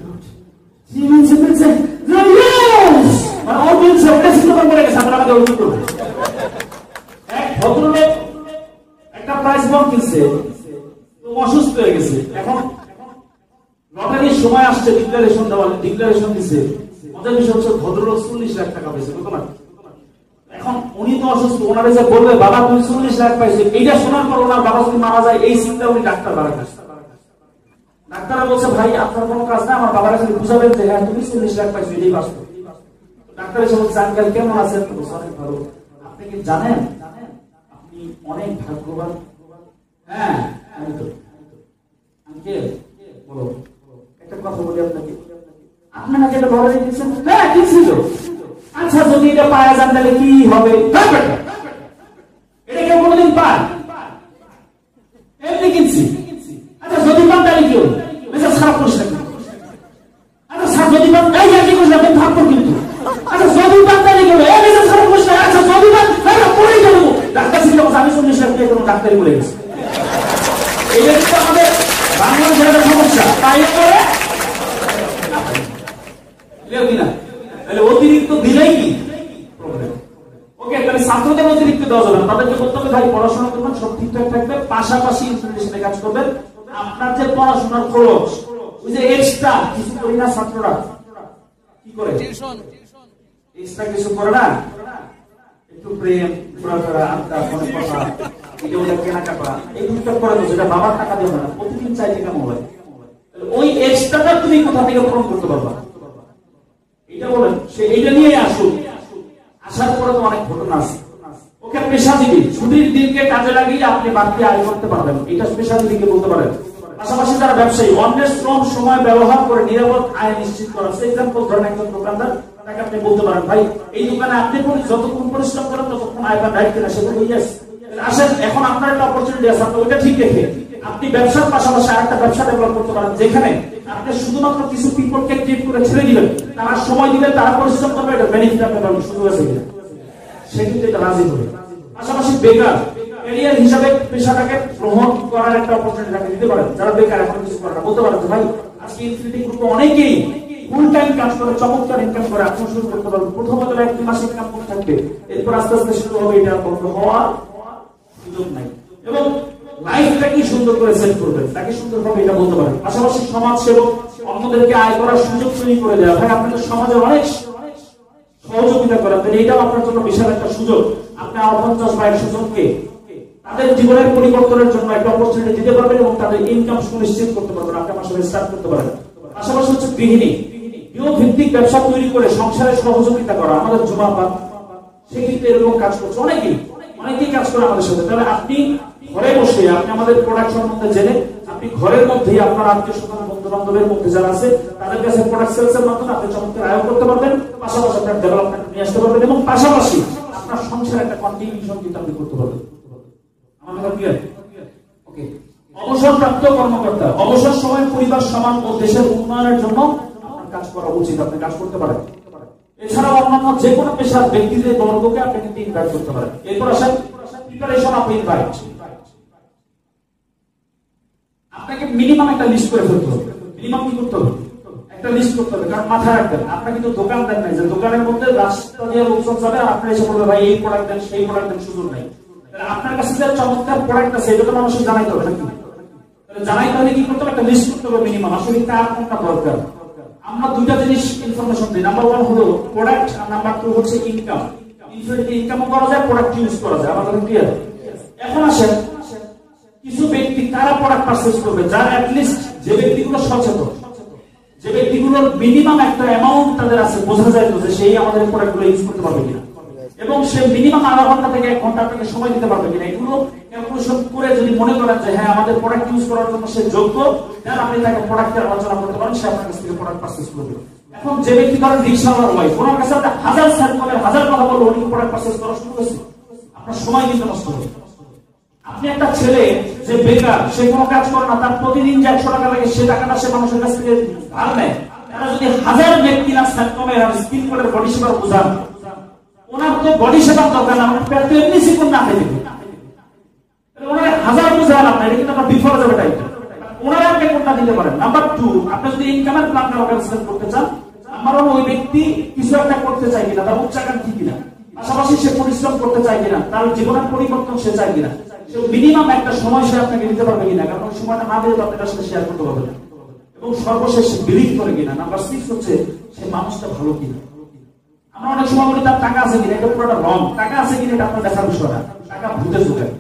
একটা প্রাইজ বল কিনছে, অসুস্থ হয়ে গেছে। এখন লটারির সময় আসছে, ডিক্লারেশন দেওয়া, ডিক্লারেশন দিচ্ছে। মজার বিষয় হচ্ছে ভদ্রলোক 40 লাখ টাকা পেয়েছে। এখন উনি তো অসুস্থ, ওনারা যে বলবে বাবা তুমি 40 লাখ পাইছো, এইটা শোনার পর ওনার বাবা যদি মারা যায়, এই চিন্তা উনি ডাক্তার বাড়া কাছে। ডাক্তাররা বলছে ভাই আপনার কোনো কাজ না, আমার বাবার কাছে বুঝাবেন যে হ্যাঁ তুমি 40 লাখ পাইছো, এটাই বাস্তব। ডাক্তার এসে বলছে আঙ্কেল কেমন আছেন? অনেক ভালো। আপনি কি জানেন আপনি অনেক ভাগ্যবান? হ্যাঁ আমি তো। আঙ্কেল বলো একটা কথা বলি আপনাকে, আপনি নাকি এটা বড় দিয়েছেন? হ্যাঁ কি ছিল? আচ্ছা যদি এটা পাওয়া যান তাহলে কি হবে? এটা কেউ কোনোদিন পায়? এমনি কিনছি। আচ্ছা যদি পান তাহলে কি হবে? মেজাজ খারাপ করিস না। আচ্ছা স্যার যদি পান এই আর কি করিস না, তুমি থাকবো কিন্তু। আচ্ছা যদি পান তাহলে কি হবে? এই মেজাজ খারাপ করিস না। আচ্ছা যদি পান তাহলে পড়েই যাবো। ডাক্তার ছিল আমি 40 লাখ দিয়ে কোনো ডাক্তারই বলে গেছে। এটা কিন্তু আমাদের বাংলাদেশের একটা সমস্যা। তাই করে কিনা তাহলে অতিরিক্ত দিলেই কি প্রবলেম। ওকে, তাহলে ছাত্রদের অতিরিক্ত দেওয়া যাবে না, তাদেরকে বলতে হবে ভাই পড়াশোনা করবেন, সব ঠিকঠাক থাকবে, পাশাপাশি ইনফরমেশনে কাজ করবেন। আপনার যে পড়াশোনার খরচ, ওই যে এক্সট্রা কিছু করি না ছাত্ররা কি করে, এক্সট্রা কিছু করে না, একটু প্রেম, ঘোরাফেরা, আড্ডা, ফোনে কথা, এটা ওটা কেনাকাটা, এই টুকটাক করে তো, যেটা বাবার টাকা দিয়ে না, প্রতিদিন চাইলে কেমন হয়? ওই এক্সট্রাটা তুমি কোথা থেকে পূরণ করতে পারবা? এটা বলেন, সে এইটা নিয়ে আসুক। আসার পরে তো অনেক ঘটনা আছে। ওকে, পেশাজীবী, ছুটির দিনকে কাজে লাগিয়ে আপনি বাড়তি আয় করতে পারবেন, এটা পেশাজীবীকে বলতে পারেন। পাশাপাশি যারা ব্যবসায়ী, অন্যের শ্রম সময় ব্যবহার করে নিরাপদ আয় নিশ্চিত করা। এক্সাম্পল ধরেন একজন দোকানদার, তাকে আপনি বলতে পারেন ভাই এই দোকানে আপনি যতক্ষণ পরিশ্রম করেন ততক্ষণ আয় বা দায়িত্ব না সেটা হয়ে যাচ্ছে। আসেন এখন আপনার একটা অপরচুনিটি আছে, আপনি ওইটা ঠিক রেখে আপনি ব্যবসার পাশাপাশি আরেকটা ব্যবসা ডেভেলপ করতে পারেন, যেখানে আপনি শুধুমাত্র কিছু পিপলকে ট্রিট করে ছেড়ে দিবেন, তারা সময় দিবেন, তারা পরিশ্রম করবে, এটা বেনিফিট আপনি পাবেন। শুরু হয়েছে কিনা সে কিন্তু এটা রাজি হবে। পাশাপাশি বেকার ক্যারিয়ার হিসাবে পেশাটাকে গ্রহণ করার একটা অপরচুনিটি তাকে দিতে পারেন। যারা বেকার এখন কিছু করে না, বলতে পারেন ভাই আজকে ইনফিনিটি গ্রুপে অনেকেই ফুল টাইম কাজ করে চমৎকার ইনকাম করে, আপনি শুরু করতে পারবেন। প্রথমত এক মাসে ইনকাম করতে থাকবে, এরপর আস্তে আস্তে শুরু হবে, এটা বন্ধ হওয়ার সুযোগ নাই। এবং লাইফটাকে সুন্দর করে সেট করবেন, তাকে সুন্দরভাবে এটা বলতে পারেন। পাশাপাশি সমাজ সেবক, অন্যদেরকে আয় করার সুযোগ তৈরি করে দেওয়া। ভাই আপনাদের সমাজে অনেক সহযোগিতা করেন, এইটাও আপনার জন্য বিশাল একটা সুযোগ। আপনি আরো 50 বা 100 জনকে তাদের জীবনের পরিবর্তনের জন্য একটা অপরচুনিটি দিতে পারবেন এবং তাদের ইনকাম সুনিশ্চিত করতে পারবেন, আপনি আমার সাথে স্টার্ট করতে পারেন। পাশাপাশি হচ্ছে গৃহিণী, গৃহ ভিত্তিক ব্যবসা তৈরি করে সংসারে সহযোগিতা করা। আমাদের জুমাপাত সেক্ষেত্রে এরকম কাজ করছে অনেকেই কাজ করে আমাদের সাথে। তাহলে আপনি ঘরে বসে আপনি আমাদের প্রোডাক্ট সম্বন্ধে জেনে আপনি ঘরের মধ্যেই আপনার আত্মীয় স্বজন বন্ধু বান্ধবের মধ্যে যারা আছে তাদের কাছে প্রোডাক্ট সেলসের মাধ্যমে আপনি চমৎকার আয় করতে পারবেন, পাশাপাশি আপনার ডেভেলপমেন্ট নিয়ে আসতে পারবেন এবং পাশাপাশি আপনার সংসারে একটা কন্টিনিউশন কিন্তু আপনি করতে পারবেন। আমার কথা ক্লিয়ার? ওকে। অবসরপ্রাপ্ত কর্মকর্তা, অবসর সময় পরিবার সমাজ ও দেশের উন্নয়নের জন্য আপনার কাজ করা উচিত, আপনি কাজ করতে পারেন। এছাড়াও অন্যান্য যে কোনো পেশার ব্যক্তিদের বর্গকে আপনি কিন্তু ইনভাইট করতে পারেন। এরপর আসেন প্রিপারেশন অফ ইনভাইট। আপনাকে মিনিমাম একটা লিস্ট করে ফেলতে হবে। মিনিমাম কি করতে হবে? একটা লিস্ট করতে হবে, কারণ মাথায় রাখবেন আপনার কিন্তু দোকান দেন নাই যে দোকানের মধ্যে রাস্তা দিয়ে লোকজন যাবে আর আপনি এসে বলবে ভাই এই প্রোডাক্ট দেন সেই প্রোডাক্ট দেন, সুযোগ নাই। আপনার কাছে যে চমৎকার প্রোডাক্ট আছে এটা তো মানুষকে জানাইতে হবে নাকি? জানাইতে হলে কি করতে হবে? একটা লিস্ট করতে হবে মিনিমাম, আসলে কার কোনটা দরকার। আমরা দুইটা জিনিস ইনফরমেশন দিই, নাম্বার 1 হলো প্রোডাক্ট আর নাম্বার 2 হচ্ছে ইনকাম। ইনফিনিটি ইনকামও করা যায়, প্রোডাক্ট ইউজ করা যায়। আমাদের ক্লিয়ার? এখন আসেন কিছু ব্যক্তি কারা প্রোডাক্ট পারচেজ করবে, যার অ্যাট লিস্ট যে ব্যক্তিগুলো সচেতন, যে ব্যক্তিগুলোর মিনিমাম একটা অ্যামাউন্ট তাদের আছে, বোঝা যায় তো যে সেই আমাদের প্রোডাক্টগুলো ইউজ করতে পারবে কিনা এবং সে মিনিমাম আধা ঘন্টা থেকে 1 ঘন্টা থেকে সময় দিতে পারবে কিনা। এগুলো ক্যালকুলেশন করে যদি মনে করেন যে হ্যাঁ আমাদের প্রোডাক্ট ইউজ করার জন্য সে যোগ্য, তাহলে আপনি তাকে প্রোডাক্টের আলোচনা করতে পারেন, সে আপনার কাছ থেকে প্রোডাক্ট পারচেজ করবে। এখন যে ব্যক্তি ধরেন রিক্সাওয়ালার ওয়াইফ, ওনার কাছে আপনি হাজার সার্কেলের হাজার কথা বলবো, উনি প্রোডাক্ট পারচেজ করা শুরু করেছে, আপনার সময় কিন্তু নষ্ট হবে। আপনি একটা ছেলে যে বেকার, সে কোনো কাজ করে না, তার প্রতিদিন যে 100 টাকা লাগে সে টাকাটা সে মানুষের কাছ থেকে ধার নেয়। তারা যদি হাজার ব্যক্তি না সার্কমের আর স্কিন করে বডি সেবার বোঝান, ওনার তো বডি সেবার দরকার না, ওনার পেট তো এমনি চিকন না খেয়ে দেবে, ওনার হাজার বোঝান আপনার, এটা কিন্তু আপনার বিফলে যাবে টাইপ। ওনারা আপনি কোনটা দিতে পারেন। নাম্বার 2, আপনি যদি ইনকামের প্ল্যান অর্গানাইজেশন করতে চান, নাম্বার 1 ওই ব্যক্তি কিছু একটা করতে চায় কিনা, তার উচ্চাকাঙ্ক্ষী কিনা, পাশাপাশি সে পরিশ্রম করতে চায় কিনা, তার জীবনের পরিবর্তন সে চায় কিনা, সে মিনিমাম একটা সময় সে আপনাকে দিতে পারবে কিনা, কারণ ওই সময়টা না দিলে আপনার সাথে শেয়ার করতে পারবে না, এবং সর্বশেষ সে বিলিভ করে কিনা। নাম্বার 6 হচ্ছে সে মানুষটা ভালো কিনা। আমরা অনেক সময় বলি তার টাকা আছে কিনা, এটা পুরোটা রং। টাকা আছে কিনা এটা আপনার দেখার বিষয় না, টাকা ভূতে যোগায়।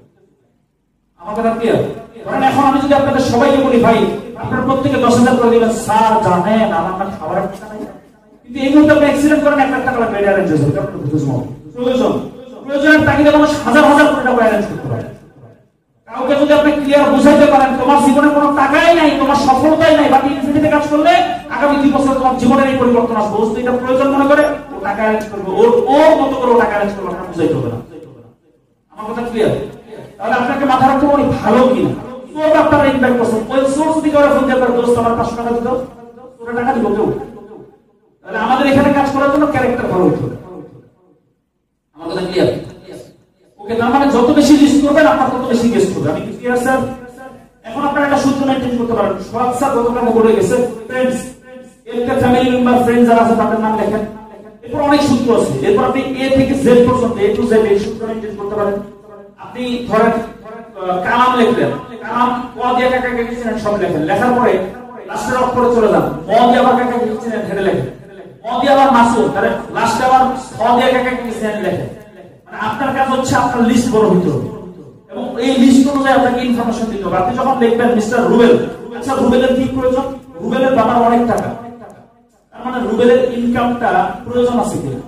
আমার কথা ক্লিয়ার? কারণ এখন আমি যদি আপনাদের সবাইকে বলি ভাই আপনার প্রত্যেকে 10,000 করে দিবেন, স্যার জানেন আমার না খাবার টাকা নাই, কিন্তু এই মুহূর্তে আপনি অ্যাক্সিডেন্ট করেন 1 লাখ টাকা বেড অ্যারেঞ্জ হয়েছে, এটা আপনার ভূতে জমা। প্রয়োজনের তাগিদে মানুষ হাজার হাজার কোটি টাকা অ্যারেঞ্জ করতে পারে। কাউকে যদি আপনি ক্লিয়ার বুঝাইতে পারেন তোমার জীবনে কোনো টাকাই নাই, তোমার সফলতাই নাই, বাকি ইনফিনিটিতে কাজ করলে আগামী 2 বছর তোমার জীবনের এই পরিবর্তন আসবে, ও যদি এটা প্রয়োজন মনে করে ও টাকা অ্যারেঞ্জ করবে, ওর মতো করে ও টাকা অ্যারেঞ্জ করবে, আপনার বুঝাইতে হবে না। আমার কথা ক্লিয়ার? তাহলে আপনাকে মাথা রাখতে হবে ভালো কিনা। সোর্স আপনারা ইনভাইট করছেন, ওই সোর্স দিকে ওরা ফোন দিয়ে আপনার দোস্ত আমার 500 টাকা দিত, ওরা টাকা দিব কেউ। তাহলে আমাদের এখানে কাজ করার জন্য ক্যারেক্টার ভালো হতে হবে। আমার কথা ক্লিয়ার? ওকে, তার মানে যত বেশি লিস্ট করবেন আপনার তত বেশি গেস্ট হবে। আমি কি ক্লিয়ার স্যার? এখন আপনারা একটা সূত্র মেইনটেইন করতে পারেন। সোহাগ স্যার গতকাল বলে গেছে ফ্রেন্ডস, একটা ফ্যামিলি মেম্বার ফ্রেন্ড যারা আছে তাদের নাম লেখেন। এরপর অনেক সূত্র আছে, এরপর আপনি এ থেকে জেড পর্যন্ত এ টু জেড এই সূত্র মেইনটেইন করতে পারেন। আপনি ধরেন কালাম লিখলেন, কালাম ক দিয়ে কাকা কাকে চিনেন সব লেখেন, লেখার পরে লাস্টের অক্ষরে চলে যান, ম দিয়ে আবার কাকা কাকে চিনেন হেডে লেখেন, ম দিয়ে আবার মাসুদ, তাহলে লাস্টে আবার খ দিয়ে কাকা কাকে চিনেন লেখেন। মানে আপনার কাজ হচ্ছে আপনার লিস্ট বড় হইতে হবে এবং এই লিস্ট অনুযায়ী আপনাকে ইনফরমেশন দিতে হবে। আপনি যখন লিখবেন মিস্টার রুবেল, আচ্ছা রুবেলের কি প্রয়োজন? রুবেলের বাবার অনেক টাকা, তার মানে রুবেলের ইনকামটা প্রয়োজন আছে কিনা?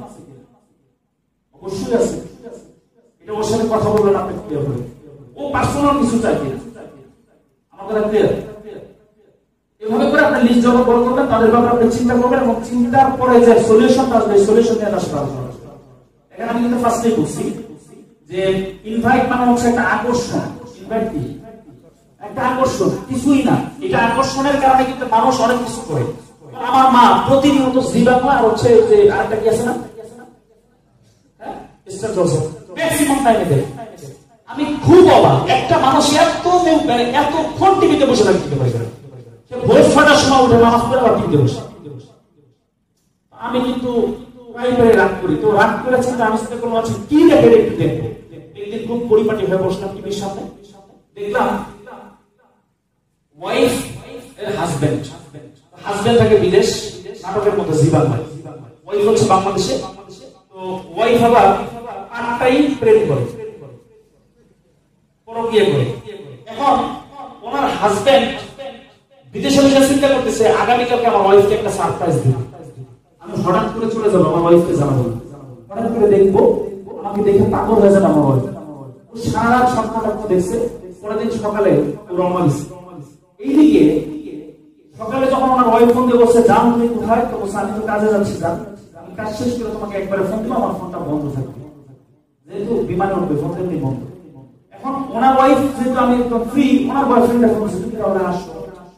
অবশ্যই আছে। এটা ওর সাথে কথা বলবেন আপনি ক্লিয়ার হবে, ও পার্সোনাল কিছু চাই কিনা? আমার কথা ক্লিয়ার? এভাবে করে আপনি লিস্ট যখন বড় করবেন তাদের ব্যাপারে আপনি চিন্তা করবেন এবং চিন্তার পরে যে সলিউশনটা আসবে সলিউশন নিয়ে আসতে পারবেন। এখানে আমি কিন্তু ফার্স্টেই বলছি যে ইনভাইট মানে হচ্ছে একটা আকর্ষণ। ইনভাইট কি? একটা আকর্ষণ, কিছুই না। এটা আকর্ষণের কারণে কিন্তু মানুষ অনেক কিছু করে। আমার মা প্রতিনিয়ত জি বাংলা আর হচ্ছে যে আরেকটা কি আছে না, হ্যাঁ, স্টার জলসা ম্যাক্সিমাম টাইমে দেয়। আমি খুব অবাক, একটা মানুষ এতক্ষণ টিভিতে বসে থাকতে পারে। সে ভোর 6টার সময় উঠে নামাজ পড়ে আবার টিভিতে বসে। আমি কিন্তু প্রায় রাগ করি, তো রাগ করেছি আমি চিন্তা করলাম আছে কি দেখে একটু দেখবো। একদিন খুব পরিপাটি হয়ে বসলাম টিভির সামনে, দেখলাম ওয়াইফ এর হাজবেন্ড থাকে বিদেশ, নাটকের মতো জি বাংলায়, ওয়াইফ হচ্ছে বাংলাদেশে। তো ওয়াইফ আবার আটটাই প্রেম করে, পরকীয়া করে। এখন ওনার হাজবেন্ড বিদেশে বসে চিন্তা করতেছে আগামীকালকে আমার ওয়াইফকে একটা সারপ্রাইজ দিব। আমি হঠাৎ করে চলে যাবো আমার ওয়াইফকে জানাবো, হঠাৎ করে দেখবো আমাকে দেখে পাগল হয়ে যাবে আমার ওয়াইফ। সারা রাত স্বপ্নটা দেখছে, পরের দিন সকালে রওনা দিছে। এইদিকে সকালে যখন আমার ওয়াইফ ফোন দিয়ে বলছে জান তুমি কোথায়, তো বলছে আমি তো কাজে যাচ্ছি, জান আমি কাজ শেষ করে তোমাকে একবারে ফোন দিব, আমার ফোনটা বন্ধ থাকবে, যেহেতু বিমানে উঠবে ফোন এমনি বন্ধ। এখন ওনার ওয়াইফ যেহেতু আমি একদম ফ্রি, ওনার বয়ফ্রেন্ডটা ফোন করছে তুমি তাহলে আসো,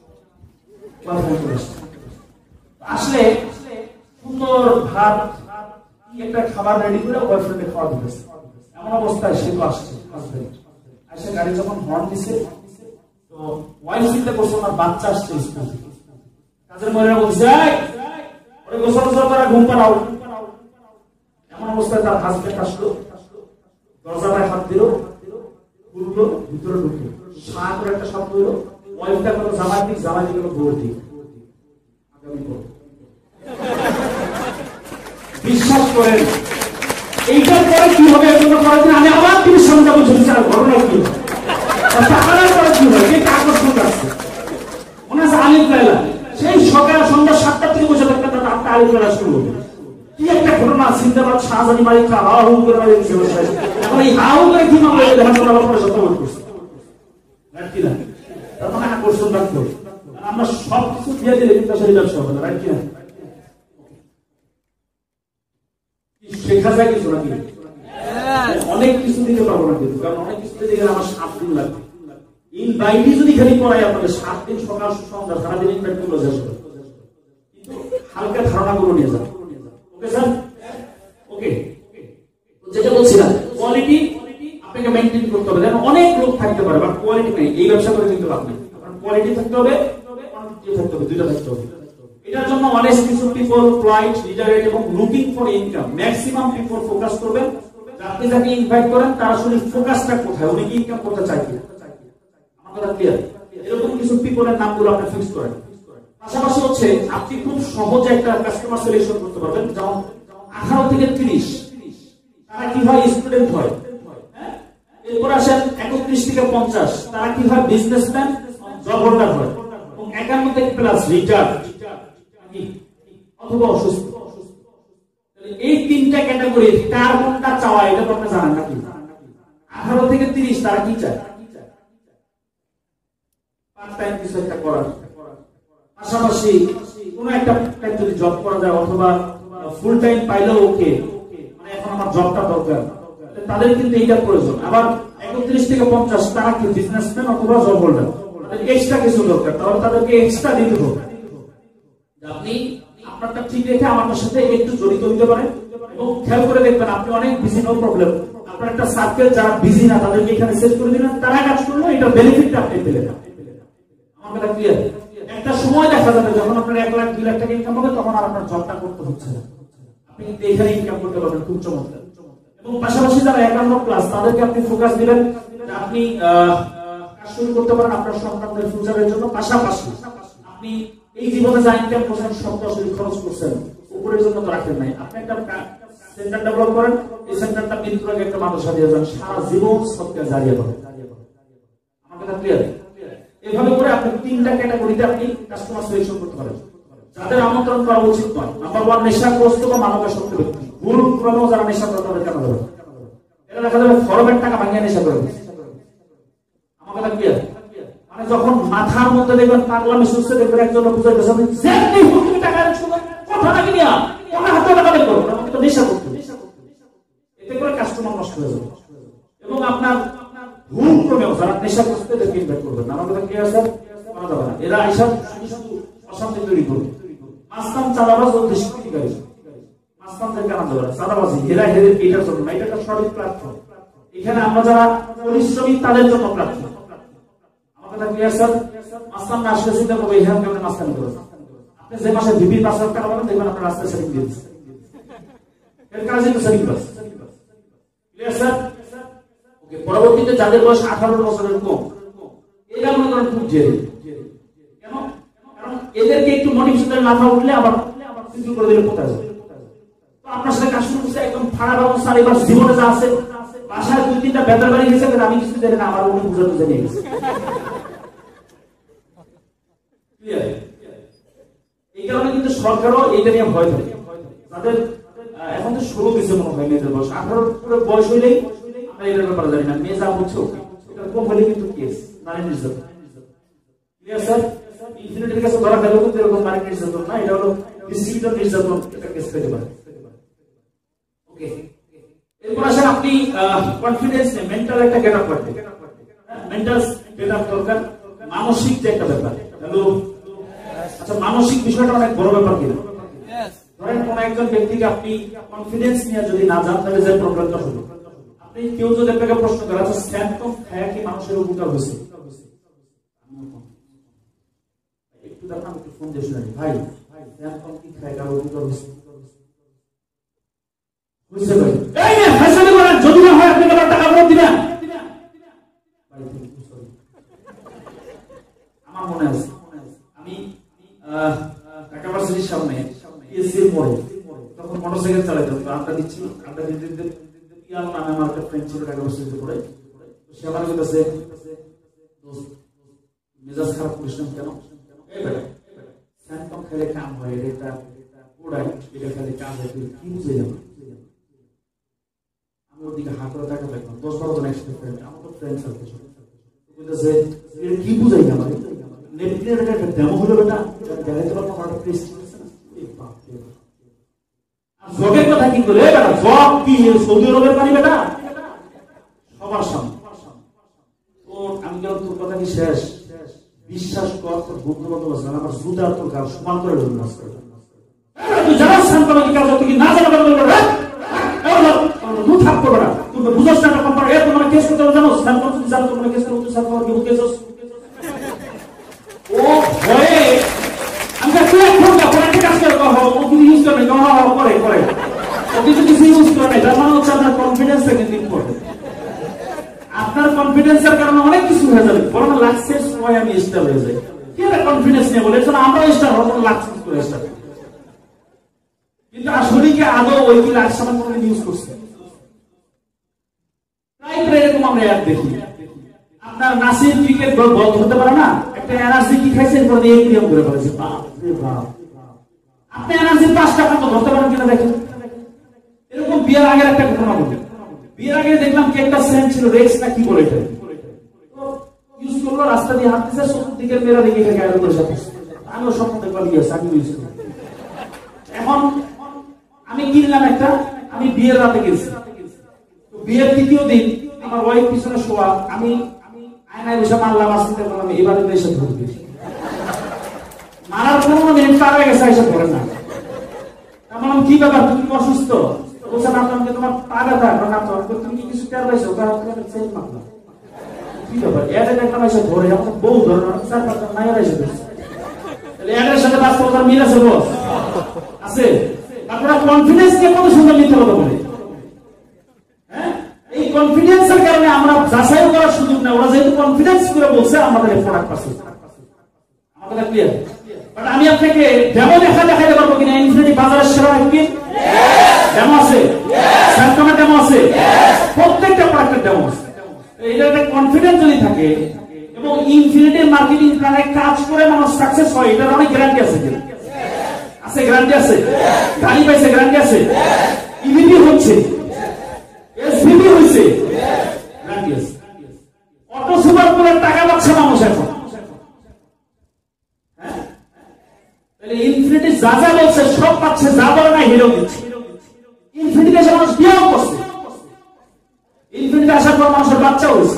আসলে সুন্দর ভাত কি একটা খাবার রেডি করে বয়ফ্রেন্ডে খাওয়া দিতেছে। এমন অবস্থায় সে তো আসছে, আসে গাড়ি যখন হর্ন দিছে, তো ওয়াইফ চিন্তা করছে আমার বাচ্চা আসছে স্কুল থেকে। কাজের মহিলা বলছে ওরে গোসল টোসল করে ঘুম পাড়াও। এমন অবস্থায় তার হাজবেন্ড আসলো, দরজাটায় হাত দিল, খুললো, ভিতরে ঢুকলো, সা করে একটা শব্দ হলো। ওয়াইফটা গেল জামাই দিক, জামাই দিক গেল বউর দিক। বিশ্বাস করেন এইটার পরে কি হবে? আমি আবার তিরিশ সন্ধ্যা বলছি ঘটনা কি সেই সকাল সন্ধ্যা 7টা থেকে বসে থাকতে 8টা আলিফ লেলা শুরু হবে। কি একটা ঘটনা! সিন্দাবাদ শাহজানি মালিকা হাহু করে এখন এই হাহু করে কি মামলা দেখা করছে, তার মানে আকর্ষণ রাখতে হবে। আমরা সব কিছু দিয়ে দিলে কিন্তু আসলে ব্যবসা হবে না, রাইট কিনা? শেখা যায় কিছু নাকি? অনেক কিছু দিতে পারবো না কিন্তু, কারণ অনেক কিছু দিতে গেলে আমার 7 দিন লাগবে। ইনভাইটই যদি খালি করাই আপনাদের 7 দিন সকাল সন্ধ্যা সারাদিন ইনভাইট গুলো শেষ করে, কিন্তু হালকা ধারণা গুলো নিয়ে যান। ওকে স্যার? ওকে, যেটা বলছিলাম কোয়ালিটি আপনাকে মেইনটেইন করতে হবে। দেখেন অনেক লোক থাকতে পারে বাট কোয়ালিটি নেই, এই ব্যবসা করে কিন্তু লাভ নেই। কারণ কোয়ালিটি থাকতে হবে, কোয়ান্টিটি থাকতে হবে, দুইটা থাকতে হবে। এটার জন্য অনেস্ট কিছু পিপল, প্লাইট, লিডারেট এবং looking for income, maximum people focus করবেন। আপনি যাকে ইনভাইট করেন তার আসলে ফোকাসটা কোথায়, উনি কি ইনকাম করতে চায় কিনা, আমার কথা ক্লিয়ার? এরকম কিছু পিপলের নামগুলো আপনি ফিক্স করেন। পাশাপাশি হচ্ছে আপনি খুব সহজে একটা কাস্টমার সিলেকশন করতে পারবেন। যেমন 18 থেকে 30 তারা কি হয়, স্টুডেন্ট হয়। এরপর আসেন 31 থেকে 50 তারা কি হয়, বিজনেসম্যান, জব হোল্ডার হয়। এবং 51 থেকে প্লাস রিটায়ার্ড অথবা অসুস্থ। এই তিনটা ক্যাটাগরি কার কোনটা চাওয়া এটা তো আপনি জানেন নাকি? 18 থেকে 30 তারা কি চায়, পার্ট টাইম কিছু একটা করার, পাশাপাশি কোন একটা টাইম যদি জব করা যায় অথবা ফুল টাইম পাইলেও ওকে, মানে এখন আমার জবটা দরকার, তাদের কিন্তু এইটা প্রয়োজন। আবার 31 থেকে 50 তারা কি বিজনেসম্যান অথবা জব হোল্ডার, তাদের এক্সট্রা কিছু দরকার, তাহলে তাদেরকে এক্সট্রা দিতে হবে। আপনি আপনারটা ঠিক রেখে আমার সাথে একটু জড়িত হতে পারেন এবং খেয়াল করে দেখবেন আপনি অনেক বিজি, নো প্রবলেম। আপনার একটা সার্কেল যারা বিজি না তাদেরকে এখানে সেট করে দিলেন, তারা কাজ করলো, এটা বেনিফিটটা আপনি পেলেন। আমার কথা ক্লিয়ার? একটা সময় দেখা যাবে যখন আপনার 1 লাখ 2 লাখ টাকা ইনকাম হবে, তখন আর আপনার জবটা করতে হচ্ছে না, আপনি কিন্তু এখানে ইনকাম করতে পারবেন খুব চমৎকার। এবং পাশাপাশি যারা 51 প্লাস তাদেরকে আপনি ফোকাস দিবেন, আপনি কাজ শুরু করতে পারেন আপনার সন্তানদের ফিউচারের জন্য। পাশাপাশি আপনি এই জীবনে যা ইনকাম করছেন সবটা আসলে খরচ করছেন, উপরের জন্য তো রাখেন নাই। আপনি একটা সেন্টার ডেভেলপ করেন, এই সেন্টারটা মৃত্যুর একটা মাদ্রাসা দিয়ে যান, সারা জীবন সবকে জারিয়ে পাবেন। আমার কথা ক্লিয়ার? এইভাবে করে আপনি 3টা ক্যাটাগরিতে আপনি কাস্টমার সিলেকশন করতে পারেন, যাদের আমন্ত্রণ করা উচিত নয়। নাম্বার 1 নেশাগ্রস্ত বা মাদকাসক্ত ব্যক্তি, ভুল ক্রমেও যারা নেশা করে তাদের কেন দেবে? এটা দেখা যাবে ফরম্যাট টাকা ভাঙিয়ে নেশা করে। আমার কথা ক্লিয়ার? মানে যখন মাথার মধ্যে দেখবেন পাগলামি সুস্থ দেখবেন একজন বুঝাইতেছে তুমি টাকা কথা নাকি নিয়া ওনার হাতে টাকা বের করো, আমাকে তো নেশা করতে, এতে করে কাস্টমার নষ্ট হয়ে যাবে এবং আপনার ভুল ক্রমেও যারা নেশা করতে এদেরকে ইনভাইট করবেন না। আমার কথা ক্লিয়ার স্যার? করা যাবে না। এরা এইসব শুধু অশান্তি তৈরি করবে। মাস্তান চাঁদাবাজ বলতে শিক্ষিকারী মাস্তানদেরকে আনা যাবে না, চাঁদাবাজি এরা এদের এটার জন্য না, এটা একটা সঠিক প্ল্যাটফর্ম। এখানে আমরা যারা পরিশ্রমী তাদের জন্য প্ল্যাটফর্ম। আমার কথা ক্লিয়ার স্যার? মাস্তান না আসলে চিন্তা করবো এখানে কেমন মাস্তানি করে। আপনি যে মাসে ভিপি 5 লাখ টাকা পাবেন দেখবেন আপনার রাস্তায় সেটিং দিয়ে দিচ্ছে, এর কাজে তো সেটিং বাস। Clear sir? ওকে। পরবর্তীতে যাদের বয়স 18 বছরের কম এরা মনে করেন খুব জেরি। কেন? কারণ এদেরকে একটু মোটিভেশনের মাথা উঠলে আবার সিজন করে দিলে কোথায় যাবে। তো আপনার সাথে কাজ শুরু করছে একদম ফাড়া ব্যবস্থা। এবার জীবনে যা আছে বাসায় 2-3টা বেতার বাড়ি গেছে, আমি কিছু জানি না, আমার উনি বুঝাতে জানিয়ে গেছে। এই কারণে কিন্তু সরকারও এইটা নিয়ে ভয় থাকে। তাদের এখন তো 16 দিচ্ছে মনে হয় মেয়েদের বয়স, 18 বয়স হইলেই আমরা এটার ব্যাপারে জানি না, মেয়ে যা বুঝছে এটা কম হলে কিন্তু কেস নারী নির্যাতন। Clear sir? ইনফিনিটির কাছে ধরা গেল কিন্তু এরকম নারী নির্যাতন না, এটা হলো ডিস্ট্রিবিউটর নির্যাতন, এটা কেস পেতে পারে। ওকে। এরপর আসেন আপনি কনফিডেন্স নেই, মেন্টাল একটা গেটআপ করতে, মেন্টাল গেটআপ দরকার, মানসিক যে একটা ব্যাপার। হ্যালো, আচ্ছা মানসিক বিষয়টা অনেক বড় ব্যাপার কিনা? ধরেন কোন একজন ব্যক্তিকে আপনি কনফিডেন্স নিয়ে যদি না যান তাহলে যে প্রবলেমটা হলো, আপনি কেউ যদি আপনাকে প্রশ্ন করে আচ্ছা স্যান্টম খায়া কি মানুষের উপকার হয়েছে, একটু দেখেন আমি একটু ফোন দিয়ে শুনাই ভাই স্যান্টম কি খায় কারো উপকার হয়েছে বুঝতে পারি এই না ফেসালি করেন, যদি না হয় আপনি টাকা ফেরত দিবেন। আমার মনে আছে আমি ঢাকা ভার্সিটির সামনে এসির মোড়ে তখন মোটরসাইকেল চালাইতাম, আড্ডা দিচ্ছি, আড্ডা দিতে দিতে ইয়াল নামে আমার একটা ফ্রেন্ড ছিল ঢাকা ভার্সিটিতে পড়ে, সে আমার কাছে মেজাজ খারাপ করিস না কেন, এই বেটা স্যান্টম খেলে কাম হয়, এটা ওড়াই এটা খেলে কাম হয়, তুই কি বুঝে যাবো। আমি ওর দিকে হাত করে টাকা পাইতাম, 10-12 জন একসাথে ফ্রেন্ড, আমার তো ফ্রেন্ড সার্কেল বলতেছে কি বুঝাই না মানে নেপথ্যের একটা ডেমো হলো বেটা দেখাইতে পারবো আমার একটা প্রেস্টিজ আছে না, এই বাপ রে বাপ। আর জবের কথা কি করে বেটা, জব কি সৌদি আরবের পানি বেটা সবার সামনে। তো আমি যখন তোর কথা কি শেষ, বিশ্বাস কর তোর বন্ধু-বান্ধব আছে আমার জুতা তোর গাল সমান করে ধরে নাচ করে, তুই জানাস সান্তানো কি কাজ তুই কি না জানা বলবে দু থাকবো বেটা, তুমি বুঝাস না একটা কোম্পানি তোমার কেস করতে জানো সান্তানো তুমি জানো তোমার কেস করতে সান্তানো কি কেস ও ভয়ে আমি কাছে ফোন দাও কোন একটা কাজ করে কহো ও কিছু ইউজ করে না করে করে ও কিছু ইউজ করে না, তার মানে হচ্ছে আপনার কনফিডেন্স থেকে ইম্পর্টেন্ট। আপনার কনফিডেন্সের কারণে অনেক কিছু হয়ে যাবে, বড় লাক্সের সময় আমি স্টার হয়ে যাই, কি একটা কনফিডেন্স নিয়ে বলে আমরা স্টার হবো লাক্সেস করে স্টার, কিন্তু আসলে কি আদৌ ওই কি লাক্স আমার কোনো ইউজ করছে প্রায় এরকম আমরা অ্যাড দেখি। আপনার নাসির ক্রিকেট বল ধরতে পারে না, একটা এনার্জি কি খাইছেন করে দিয়ে ক্রিয়াম করে ফেলেছে, বাপ রে বাপ। আপনি এনার্জির 5টা খাদ্য ধরতে পারেন কিনা দেখেন। এরকম বিয়ের আগের একটা ঘটনা বলি, বিয়ের আগে দেখলাম কি একটা সেন্ট ছিল রেক্স না কি বলে এটা ইউজ করলো, রাস্তা দিয়ে হাঁটতেছে চতুর্দিকের মেয়েরা দেখে গায়ের উপরে সাথে আমিও স্বপ্ন দেখলাম ইয়েস আমি ইউজ করি। এখন আমি কিনলাম একটা, আমি বিয়ের রাতে গেছি, বিয়ের 3য় দিন আমার ওয়াইফ পিছনে শোয়া, আমি আয়নায় বসে মারলাম, আসতে বললাম এবারে তো এসে ধরবে, মারার 15 মিনিট পার হয়ে গেছে এসে ধরে না। আমার কি ব্যাপার তুমি কি অসুস্থ, বলছে না তোমাকে তোমার পা ব্যথা না তো তুমি কি কিছু টের পাইছো, চেঞ্জ মারলাম কি ব্যাপার এটা দেখলাম এসে ধরে আমাকে বউ ধরে না 4-5 নাইরা এসে ধরছে, তাহলে এটার সাথে বাস্তবতার মিল আছে বস আছে। আপনারা কনফিডেন্স নিয়ে কত সুন্দর মিথ্যা কথা বলে, হ্যাঁ এই কনফিডেন্সের কারণে আমরা যাচাই করার সুযোগ না, ওরা যেহেতু কনফিডেন্স করে বলছে আমাদের প্রোডাক্ট পাচ্ছে, আমাদের ক্লিয়ার। বাট আমি আপনাকে ডেমো দেখাইতে পারবো কিনা ইনফিনিটি বাজারের সেরা একদিন ডেমো আছে, স্যামসাংয়ের ডেমো আছে, প্রত্যেকটা প্রোডাক্টের ডেমো আছে। এটা একটা কনফিডেন্স যদি থাকে এবং ইনফিনিটির মার্কেটিং প্ল্যানে কাজ করে মানুষ সাকসেস হয়, এটার অনেক গ্যারান্টি আছে কিনা আছে, গ্যারান্টি আছে, গাড়ি পাইছে গ্যারান্টি আছে, ইভিপি হচ্ছে এসভিপি হচ্ছে গ্যারান্টি আছে, অটো সুপার করে টাকা পাচ্ছে মানুষ এখন মানুষ বিয়েও করছে, ইনফিনিটি আসার পর মানুষের বাচ্চা হয়েছে,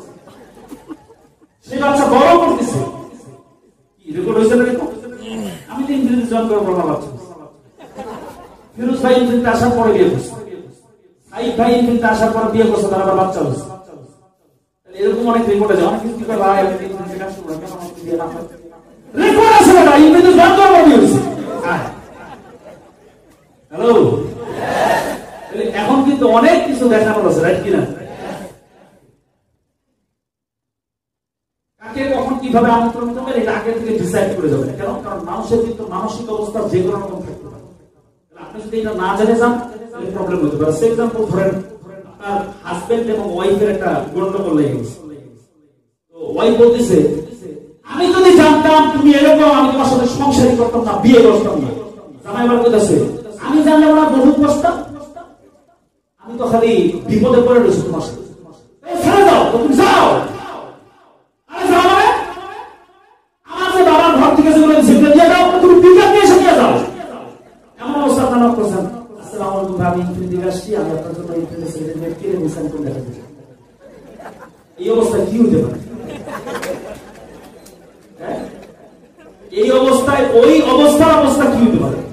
সেই বাচ্চা বড় করতেছে। কি রেকর্ড হয়েছে না? আমি তো ইনফিনিটি জয়েন করে বড় বাচ্চা। ফিরোজ ভাই ইনফিনিটি আসার পরে বিয়ে করছে, সাইদ ভাই ইনফিনিটি আসার পর বিয়ে করছে, তার আবার বাচ্চা হয়েছে। এরকম অনেক রেকর্ড আছে। অনেক কিছু করে ভাই আমি ইনফিনিটি কাজ করব কেন আমাকে দিয়ে না হয়, রেকর্ড আছে না? ইনফিনিটি জয়েন করে বিয়ে হয়েছে। হ্যালো, এখন কিন্তু অনেক কিছু দেখানোর আছে, রাইট কিনা? কাকে কখন কিভাবে আমন্ত্রণ করবেন এটা আগে থেকে ডিসাইড করে যাবেন। কেন? কারণ মানুষের কিন্তু মানসিক অবস্থা যে কোনো রকম থাকতে পারে। আপনি যদি এটা না জেনে যান তাহলে প্রবলেম হতে পারে। সে এক্সাম্পল ধরেন, আপনার হাজবেন্ড এবং ওয়াইফের একটা গন্ডগোল লেগে গেছে। তো ওয়াইফ বলতেছে, আমি যদি জানতাম তুমি এরকম, আমি তোমার সাথে সংসারই করতাম না, বিয়ে করতাম না। জামাই আবার বলতেছে, আমি জানলাম না বহু কষ্ট, আমি তো খালি বিপদে পড়ে রয়েছি তোমার সাথে, ছেড়ে দাও, তুমি যাও। আরে যাও মানে? আমার যে বাবার ঘর থেকে যেগুলো সেগুলো দিয়ে দাও, তুমি পিকআপ নিয়ে এসে দিয়ে যাও। এমন অবস্থা আপনারা করছেন। আসসালামু আলাইকুম, আমি ইনফিনিটি আসছি, আমি আপনার জন্য ইনফিনিটি সার্টিফিকেট কিনে নিয়েছেন, কোন দেখা দিচ্ছি। এই অবস্থা কি হতে পারে? এই অবস্থায় ওই অবস্থা কি হতে পারে?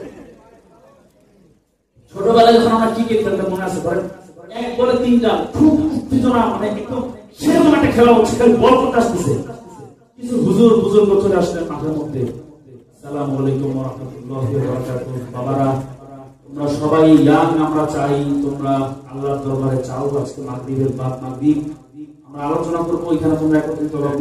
ছোটবেলায় যখন আমরা ক্রিকেট খেলতে মনে আছে, ধরেন 1 বলে 3 রান, খুব উত্তেজনা, মানে একদম সেরকম একটা খেলা হচ্ছে, খালি বল করতে আসতেছে, কিছু হুজুর চলে আসলেন মাঠের মধ্যে। আসসালামু আলাইকুম ওয়া রাহমাতুল্লাহি ওয়া বারাকাতুহু। বাবারা, তোমরা সবাই ইয়াং, আমরা চাই তোমরা আল্লাহর দরবারে চাও, আজকে মাগরিবের বাদ মাগরিব আমরা আলোচনা করবো, এখানে তোমরা একত্রিত হও।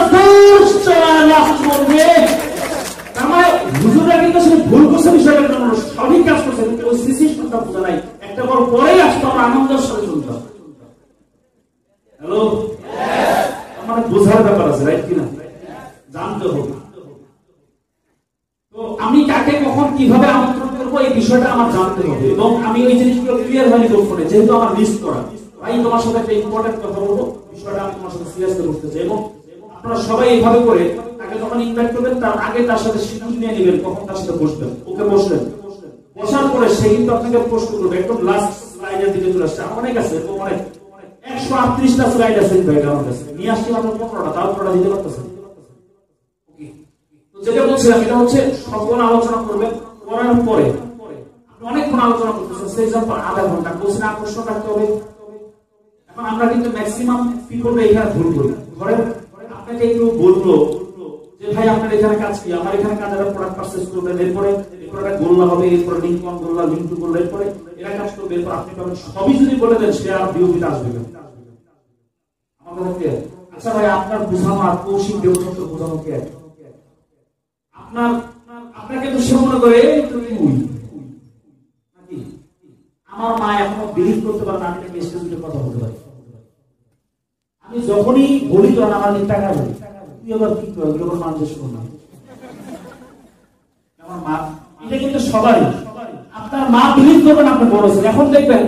হুজুররা কিন্তু ভুল করছে, বিষয়টা সঠিক কাজ করছে, কিন্তু ওই সিচুয়েশনটা বোঝা নাই। একটা বড় পরেই আসতো, আমরা আনন্দের সাথে শুনতাম। হ্যালো, আমার বোঝার ব্যাপার আছে, রাইট কিনা? জানতে হবে। তো আমি কাকে কখন কিভাবে আমন্ত্রণ করবো এই বিষয়টা আমার জানতে হবে, এবং আমি ওই জিনিসগুলো ক্লিয়ার হয়নি গোপনে, যেহেতু আমার লিস্ট করা। ভাই তোমার সাথে একটা ইম্পর্টেন্ট কথা বলবো, বিষয়টা আমি তোমার সাথে সিরিয়াসলি করতে চাই, এবং আপনারা সবাই এইভাবে করে তাকে যখন ইনভাইট করবেন তার আগে তার সাথে সিদ্ধান্ত নিয়ে নেবেন কখন তার সাথে বসবেন। ওকে বসলেন, বসার পরে সে কিন্তু আপনাকে প্রশ্ন করবে। একদম লাস্ট স্লাইডের দিকে চলে আসছে, অনেক আছে, অনেক 138টা স্লাইড আছে আমার কাছে, নিয়ে আসছি মাত্র 15টা, তাও 15টা দিতে পারতেছেন। যেটা বলছিলাম, এটা হচ্ছে সকল আলোচনা করবেন, করার পরে আপনি অনেকক্ষণ আলোচনা করতেছেন, সেই এক্সাম্পল আধা ঘন্টা বলছেন, আকর্ষণ রাখতে হবে। এখন আমরা কিন্তু ম্যাক্সিমাম পিপল এখানে ভুল করি। ধরেন আপনাকে একটু বললো যে ভাই আপনার এখানে কাজ কি, আমার এখানে কাজের প্রোডাক্ট পারচেজ করবেন, এরপরে একটা গোল্লা হবে, এরপরে লিংক ওয়ান গোল্লা, লিংক টু গোল্লা, এরপরে এরা কাজ করবে, এরপর আপনি পাবেন। সবই যদি বলে দেন সে আর বিওপিতে আসবে না। আমার কথা কি? আচ্ছা ভাই, আপনার বোঝানো আর কৌশিক দেবদত্ত বোঝানো কি এক? আপনাকে তো সে মনে করে নাকি আমার মা এখনো বিলিভ করতে পারে না আমি নাকি স্টেজে কথা বলতে পারি। আমি যখনই বলি তখন আমার টাকা বলি, তুই আবার কি করবি, এগুলো মানুষ শুনুন না। আমার মা, এটা কিন্তু সবারই। আপনার মা বিলিভ করবেন আপনি বড় ছেলে। এখন দেখবেন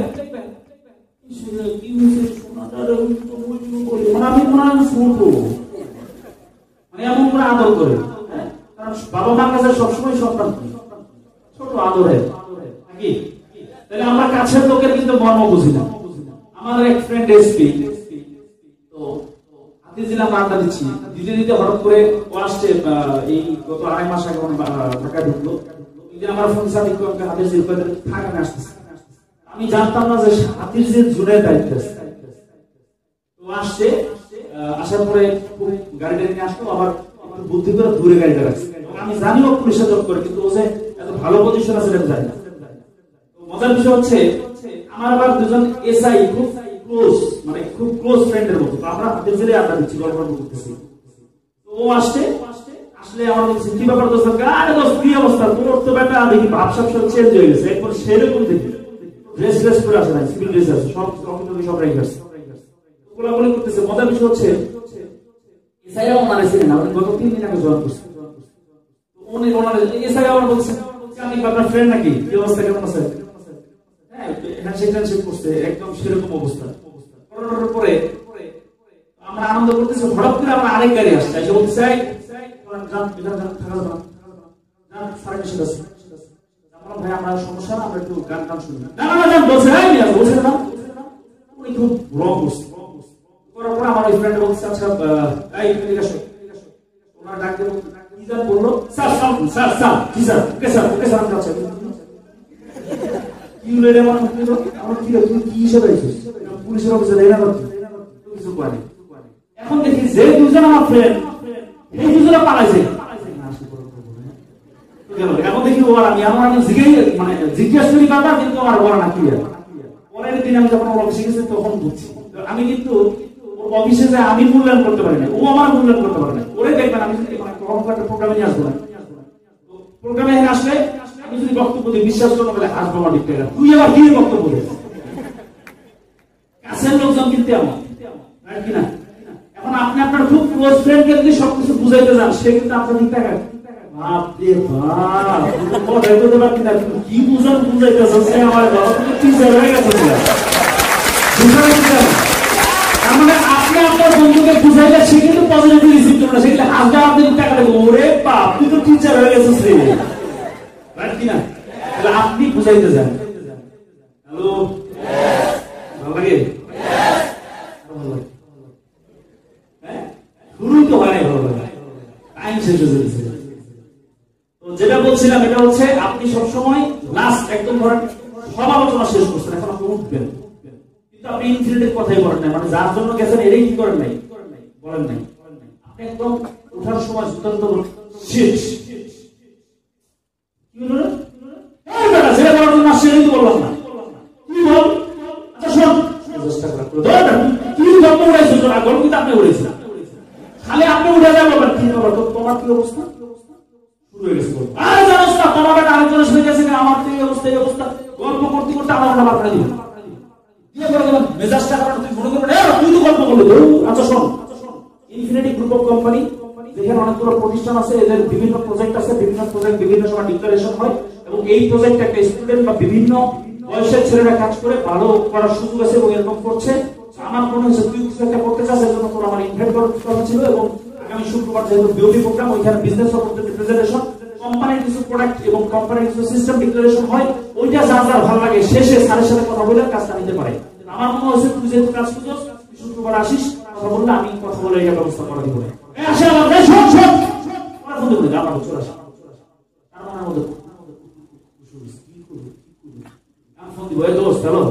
আমি মনে হয় ছোট, মানে এমন করে আদর করে। বাবা মার কাছে সবসময় সন্তান ছোট, আদরের নাকি? তাহলে আমরা কাছের লোকের কিন্তু মর্ম বুঝি না। আমাদের এক ফ্রেন্ড এসপি, তো হাতে দিলাম আড্ডা দিচ্ছি, দিতে দিতে হঠাৎ করে ও আসছে, এই গত 2.5 মাস আগে ঢাকা ঢুকলো। আমার ফোন সাথে হাতে থাকানে আসতেছে, আমি জানতাম না যে হাতির যে জুনের দায়িত্ব আছে। তো আসছে, আসার পরে গাড়িটা নিয়ে আসলো, আবার বুদ্ধি করে দূরে গাড়িটা রাখছে। আমি জানিও পুলিশের জব করে, কিন্তু ও যে এত ভালো পজিশন আছে এটা জানি না। মজার বিষয় হচ্ছে আমার আবার দুজন এসআই খুব ক্লোজ, মানে খুব ক্লোজ ফ্রেন্ডের মতো। আমরা হাতে জেলে আড্ডা দিচ্ছি, গল্প করতেছি। ও আসছে, আসলে আমার বলছে কি ব্যাপার দোস্ত? আরে দোস্ত কি অবস্থা তোর? তো বেটা দেখি ভাবসাব সব চেঞ্জ হয়ে গেছে, এরপর সেরকম দেখি ড্রেস করে আসে না, সিভিল ড্রেস আছে, সব সব রেখে আসছে, কোলাকুলি করতেছে। মজার বিষয় হচ্ছে এসআইও মানেছিলেন না, গত 3 দিন আগে জয়েন করছে। উনি ওনার এসআই আমার বলছে আমি আপনার ফ্রেন্ড নাকি, কি অবস্থা, কেমন আছে? হ্যাঁ, হ্যান্ডশেক করছে, একদম সেরকম অবস্থা। করার পরে আমরা আনন্দ করতেছি, হঠাৎ করে আমরা আরেক গাড়ি আসছে, এসে বলছে ভাই আমার সমস্যা না, আমরা একটু গান টান শুনি। না না না বলছে হ্যাঁ বলছে না, উনি খুব রং করছে। করার পর আমার ওই ফ্রেন্ড বলছে আচ্ছা এই ঠিক আছে ওনার ডাক দিয়ে কি জান বললো স্যার স্যার স্যার স্যার জি sir okay sir okay sir আমি আচ্ছা কি লেডে আমার আমার কি তুই কি হিসেবে আইছিস পুলিশের অফিসার এরা কিছু করে। এখন দেখি যে দুজন আমার ফ্রেন্ড এই দুজনে পালাইছে, এখন দেখি ওর আমি মানে জিজ্ঞেস করি বাবা কিন্তু আমার ওরা না কি পরের দিন আমি যখন ওর অফিসে গেছি তখন বুঝছি আমি কিন্তু অফিসে যে আমি মূল্যায়ন করতে পারি না, ও আমার মূল্যায়ন করতে পারে না। ওরে দেখবেন আমি যদি কখনো একটা প্রোগ্রামে নিয়ে আসবো না, প্রোগ্রামে আসলে আমি যদি বক্তব্য দিই বিশ্বাস করবো বলে আসবো আমার দিক থেকে তুই আবার কি বক্তব্য দিস, কাছের লোকজন কিন্তু এমন কিনা। এখন আপনি আপনার খুব ক্লোজ ফ্রেন্ডকে যদি সবকিছু বুঝাইতে যান সে কিন্তু আপনার দিক থেকে কি বুঝান বুঝাইতেছ আমার টিচার হয়ে গেছে। মানে আপনি আপনার বন্ধুকে বুঝাইলে সে কিন্তু পজিটিভ রিসিভ করবে না, সেগুলো আজকে আপনি টাকা দেবো ওরে বাপ তুই তো টিচার হয়ে গেছিস রে কিনা। আপনি বুঝাইতে যান হ্যালো ভালো লাগে শুরুই তো হয় ভালো লাগে টাইম শেষ হয়ে যাচ্ছে। যেটা বলছিলাম এটা হচ্ছে আপনি সবসময় লাস্ট একদম ধরেন সব আলোচনা শেষ করছেন, এখন আপনি উঠবেন কিন্তু আপনি ইনফিনিটির কথাই বলেন নাই, মানে যার জন্য গেছেন এটাই কি করেন নাই বলেন নাই, আপনি একদম ওঠার সময় সিদ্ধান্ত শেষ কি হলো যেটা বলার জন্য আসছে সেটাই তো বললাম না কি বল আচ্ছা শোন চেষ্টা করে কি গল্প উড়াইছেন গল্প কিন্তু আপনি উড়েছেন খালি আপনি উঠে যাবেন বলবেন কি ব্যাপার তোমার কি অবস্থা শুরু হয়ে গেছে আরে জানোস না তোমার একটা আরেকজনের সাথে গেছে আমার তো এই অবস্থা গল্প করতে করতে আমার ওটা বারখানা দিবেন দিয়ে বলে দেবেন মেজাজটা কারণ তুই মনে করবেন তুই তো গল্প করলি আচ্ছা শোন ইনফিনিটি গ্রুপ অফ কোম্পানি যেখানে অনেকগুলো প্রতিষ্ঠান আছে, এদের বিভিন্ন প্রজেক্ট আছে, বিভিন্ন প্রজেক্ট বিভিন্ন সময় ডিক্লারেশন হয় এবং এই প্রজেক্ট একটা স্টুডেন্ট বা বিভিন্ন বয়সের ছেলেরা কাজ করে ভালো করার সুযোগ আছে এবং এরকম করছে। আমার মনে হচ্ছে তুই কিছু একটা করতে চাস, এর জন্য তোর আমার ইনভাইট করার কথা ছিল এবং আগামী শুক্রবার যেহেতু বিউটি প্রোগ্রাম ওইখানে বিজনেস অপরচুনিটি প্রেজেন্টেশন কোম্পানির কিছু প্রোডাক্ট এবং কোম্পানির কিছু সিস্টেম ডিক্লারেশন হয়, ওইটা যার যার ভালো লাগে শেষে স্যারের সাথে কথা বলে কাজটা নিতে পারে। আমার মনে হচ্ছে তুই যেহেতু কাজ করছিস শুক্রবার আসিস, কথা বললে আমি কথা বলে এই ব্যবস্থা করে দিব। আসে আমার শোন শোন ওরা ফোন করে আমার চলে আসে তার মনের মধ্যে আমি ফোন দিব এই দোস্ত হ্যালো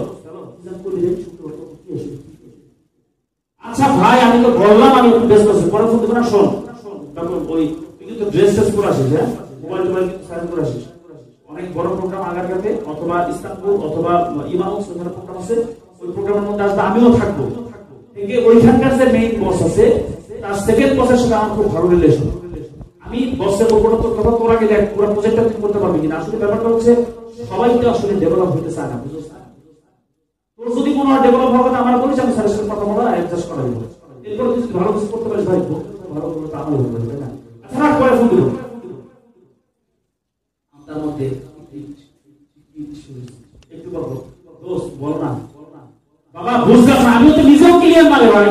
আচ্ছা ভাই আমি তো বললাম আমি একটু ব্যস্ত আছি, পরে ফোন দিব না শোন তারপর ওই কিন্তু ড্রেস টেস করে আসিস, হ্যাঁ মোবাইল টোবাইল কিন্তু সাইন করে আসিস, অনেক বড় প্রোগ্রাম আগারগাঁওতে অথবা ইস্তানবুল অথবা ইমানুস ওখানে প্রোগ্রাম আছে, ওই প্রোগ্রামের মধ্যে আসবে আমিও থাকবো। থেকে ওইখানকার যে মেইন বস আছে তার সেকেন্ড বসের সাথে আমার খুব ভালো রিলেশন, আমি বসের উপর তো কথা তোর আগে দেখ পুরো প্রজেক্টটা তুই করতে পারবি কিনা। আসলে ব্যাপারটা হচ্ছে সবাই তো আসলে ডেভেলপ হতে চায় না, বুঝছিস না? তোর যদি কোনো ডেভেলপ হবে আমার বলিস আমি স্যারের সাথে কথা বলা অ্যাডজাস্ট করা দিব, এরপর তুই যদি ভালো কিছু করতে পারিস ভাই ভালো করে তো আমি হতে পারি না। আচ্ছা পরে ফোন দিব তার মধ্যে একটু বলবো দোস্ত বল না বাবা বুঝলাম না, আমিও তো নিজেও ক্লিয়ার মারে ভাই,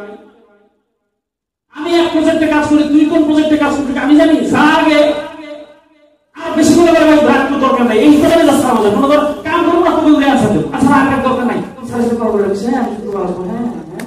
আমি এক প্রজেক্টে কাজ করি তুই কোন প্রজেক্টে কাজ করবি আমি জানি, যা আগে আর বেশি করে ভাই ভাগ তো দরকার নাই, এই করে যাচ্ছে আমাদের মনে ধর কাম করবো না তুমি উড়ে আসতে আচ্ছা আর কাজ দরকার নাই তুমি সাথে সাথে কথা বলে রাখছি, হ্যাঁ আমি শুধু আসবো হ্যাঁ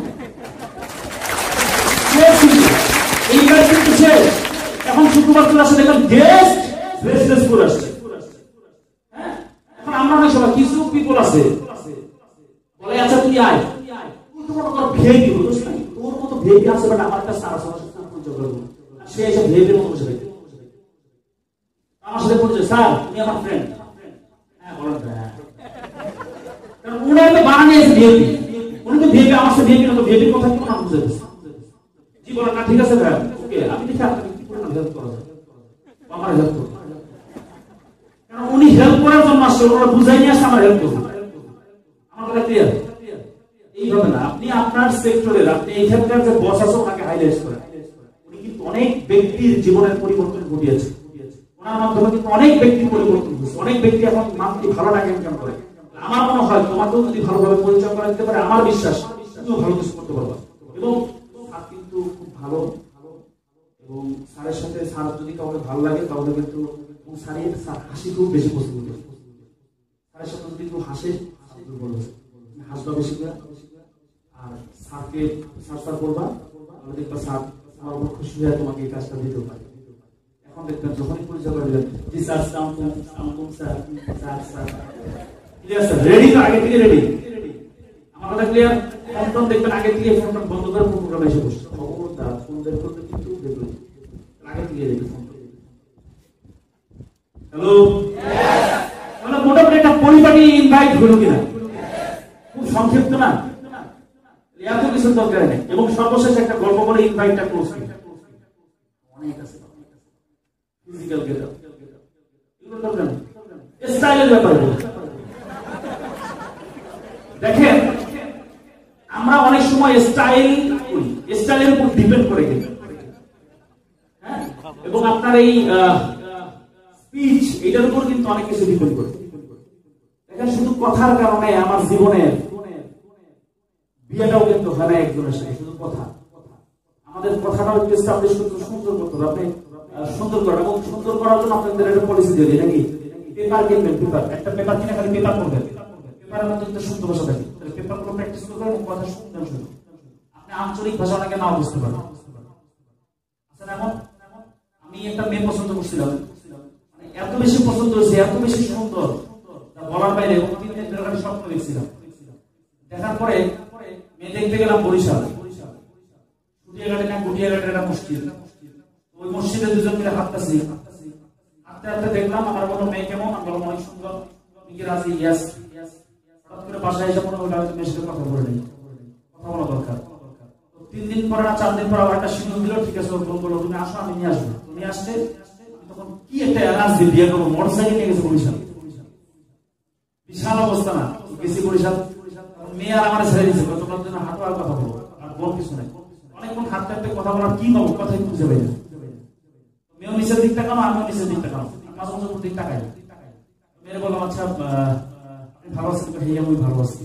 এইবার কিন্তু শেষ। এখন শুক্রবার চলে আসে দেখলাম গেস্ট রেস্টলেস করে আসছে, হ্যাঁ এখন আমরা না সবাই কিছু পিপল আছে বলে আচ্ছা তুই আয় তুই তো তোর ভিআইপি বুঝছ না তোর মতো ভিআইপি আছে বাট আমার একটা সারা সারা পরিচয় করবো সে এসে ভিআইপির মতো বসে থাকে আমার সাথে পরিচয় স্যার তুমি আমার ফ্রেন্ড, হ্যাঁ বলেন কারণ উনি তো বানানি আছে ভিআইপি, উনি তো ভিআইপি আমার সাথে ভিআইপি না তো ভিআইপির কথা কি নাম বুঝে গেছে জি বলেন না ঠিক আছে ভাই ওকে আমি দেখি আপনাকে কি করে হেল্প করা যায় আমার হেল্প করুন, কারণ উনি হেল্প করার জন্য আসছে ওরা বুঝাই নিয়ে আসছে আমার হেল্প করুন, আমার কথা ক্লিয়ার? এইভাবে না, আপনি আপনার সেক্টরের আপনি এইখানকার যে বস আছে ওনাকে হাইলাইট করেন, উনি কিন্তু অনেক ব্যক্তির জীবনের পরিবর্তন ঘটিয়েছে, ওনার মাধ্যমে কিন্তু অনেক ব্যক্তির পরিবর্তন হয়েছে, অনেক ব্যক্তি এখন মান্থলি ভালো টাকা ইনকাম করে। আমার মনে হয় তোমাকেও যদি ভালোভাবে পরিচয় করা যেতে পারে আমার বিশ্বাস তুমিও ভালো কিছু করতে পারবা। এবং স্যার কিন্তু খুব ভালো এবং স্যারের সাথে স্যার যদি কাউকে ভালো লাগে তাহলে কিন্তু স্যারের হাসি খুব বেশি পছন্দ করে। তার সাথে যদি একটু হাসে বলবো হাসবা বেশি করে, আর স্যারকে স্যার করবা, তাহলে দেখবা স্যার আমার উপর খুশি হয়ে তোমাকে এই কাজটা দিতেও পারে। এখন দেখবেন যখনই পরিচয় দিলেন জি sir sir clear sir, ready তো আগে থেকে রেডি, আমার কথা ক্লিয়ার। ফোন দেখবেন আগে থেকে ফোন বন্ধ করে প্রোগ্রামে এসে বসে খবরদার ফোন বের করতে কিন্তু দেখবেন আগে থেকে রেডি ফোন। হ্যালো, মানে মোটামুটি একটা পরিপাটি ইনভাইট হলো কিনা, খুব সংক্ষিপ্ত না, এত কিছু দরকার নেই। এবং সর্বশেষ একটা গল্প করে ইনভাইটটা ক্লোজ করি। অনেক আছে ফিজিক্যাল গেটআপ, এগুলো দরকার নেই, স্টাইলের ব্যাপারে দেখেন। আমরা অনেক সময় স্টাইল করি, স্টাইলের উপর ডিপেন্ড করে গেছি, হ্যাঁ। এবং আপনার এই স্পিচ এটার উপর কিন্তু অনেক কিছু ডিপেন্ড করে। দেখেন শুধু কথার কারণে আমার জীবনের বিয়েটাও কিন্তু হয় না একজনের সাথে, শুধু কথা। আমাদের কথাটাও একটু এস্টাবলিশ করতে, সুন্দর করতে হবে। আপনি সুন্দর করেন, এবং সুন্দর করার জন্য আপনাদের একটা পলিসি দিয়ে দিই নাকি, পেপার কিনবেন, পেপার একটা পেপার কিনে খালি পেপার করবেন, পেপারের মধ্যে একটা সুন্দর ভাষা থাকে, পেপার গুলো প্র্যাকটিস করবেন এবং কথা শুনবেন। শুনুন, আপনি আঞ্চলিক ভাষা অনেকে নাও বুঝতে পারেন। আচ্ছা, এখন আমি একটা মেয়ে পছন্দ করছিলাম, মানে এত বেশি পছন্দ হয়েছে, এত বেশি সুন্দর বলার বাইরে, এবং 3 দিন ধরে স্বপ্ন দেখছিলাম। দেখার পরে মেয়ে দেখতে গেলাম বরিশাল, গুটিয়াঘাটে না গুটিয়াঘাটের একটা মসজিদ, ওই মসজিদে দুজন মিলে হাঁটতেছি, হাঁটতে হাঁটতে দেখলাম আমার কোনো মেয়ে কেমন, আমি বললাম অনেক সুন্দর, রাজি, ইয়াস। হঠাৎ করে বাসায় এসে মনে হলো মেয়ের সাথে কথা বলে নেই, কথা বলা দরকার। 3 দিন পরে না 4 দিন পরে আবার একটা সিদ্ধান্ত দিল, ঠিক আছে ওর বললো তুমি আসো, আমি নিয়ে আসবো। তুমি আসছে, তখন কি একটা এনার্জ দিয়ে বিয়ে করবো, মোটরসাইকেল নিয়ে গেছে বরিশাল, বিশাল অবস্থা না, গেছি বরিশাল। মেয়ে আর আমার ছেড়ে দিচ্ছে, তোমার জন্য হাঁটো আর কথা বলবো, আর বল কিছু নাই। অনেকক্ষণ হাঁটতে হাঁটতে কথা বলার কি পাবো, কথাই খুঁজে পাই না। মেয়েও নিচের দিকটা কেন, আমিও নিচের দিকটা কেন, মাঝে মাঝে উপর দিক তাকাই। মেয়ে বললাম আচ্ছা আপনি ভালো আছেন? আমি ভালো আছি।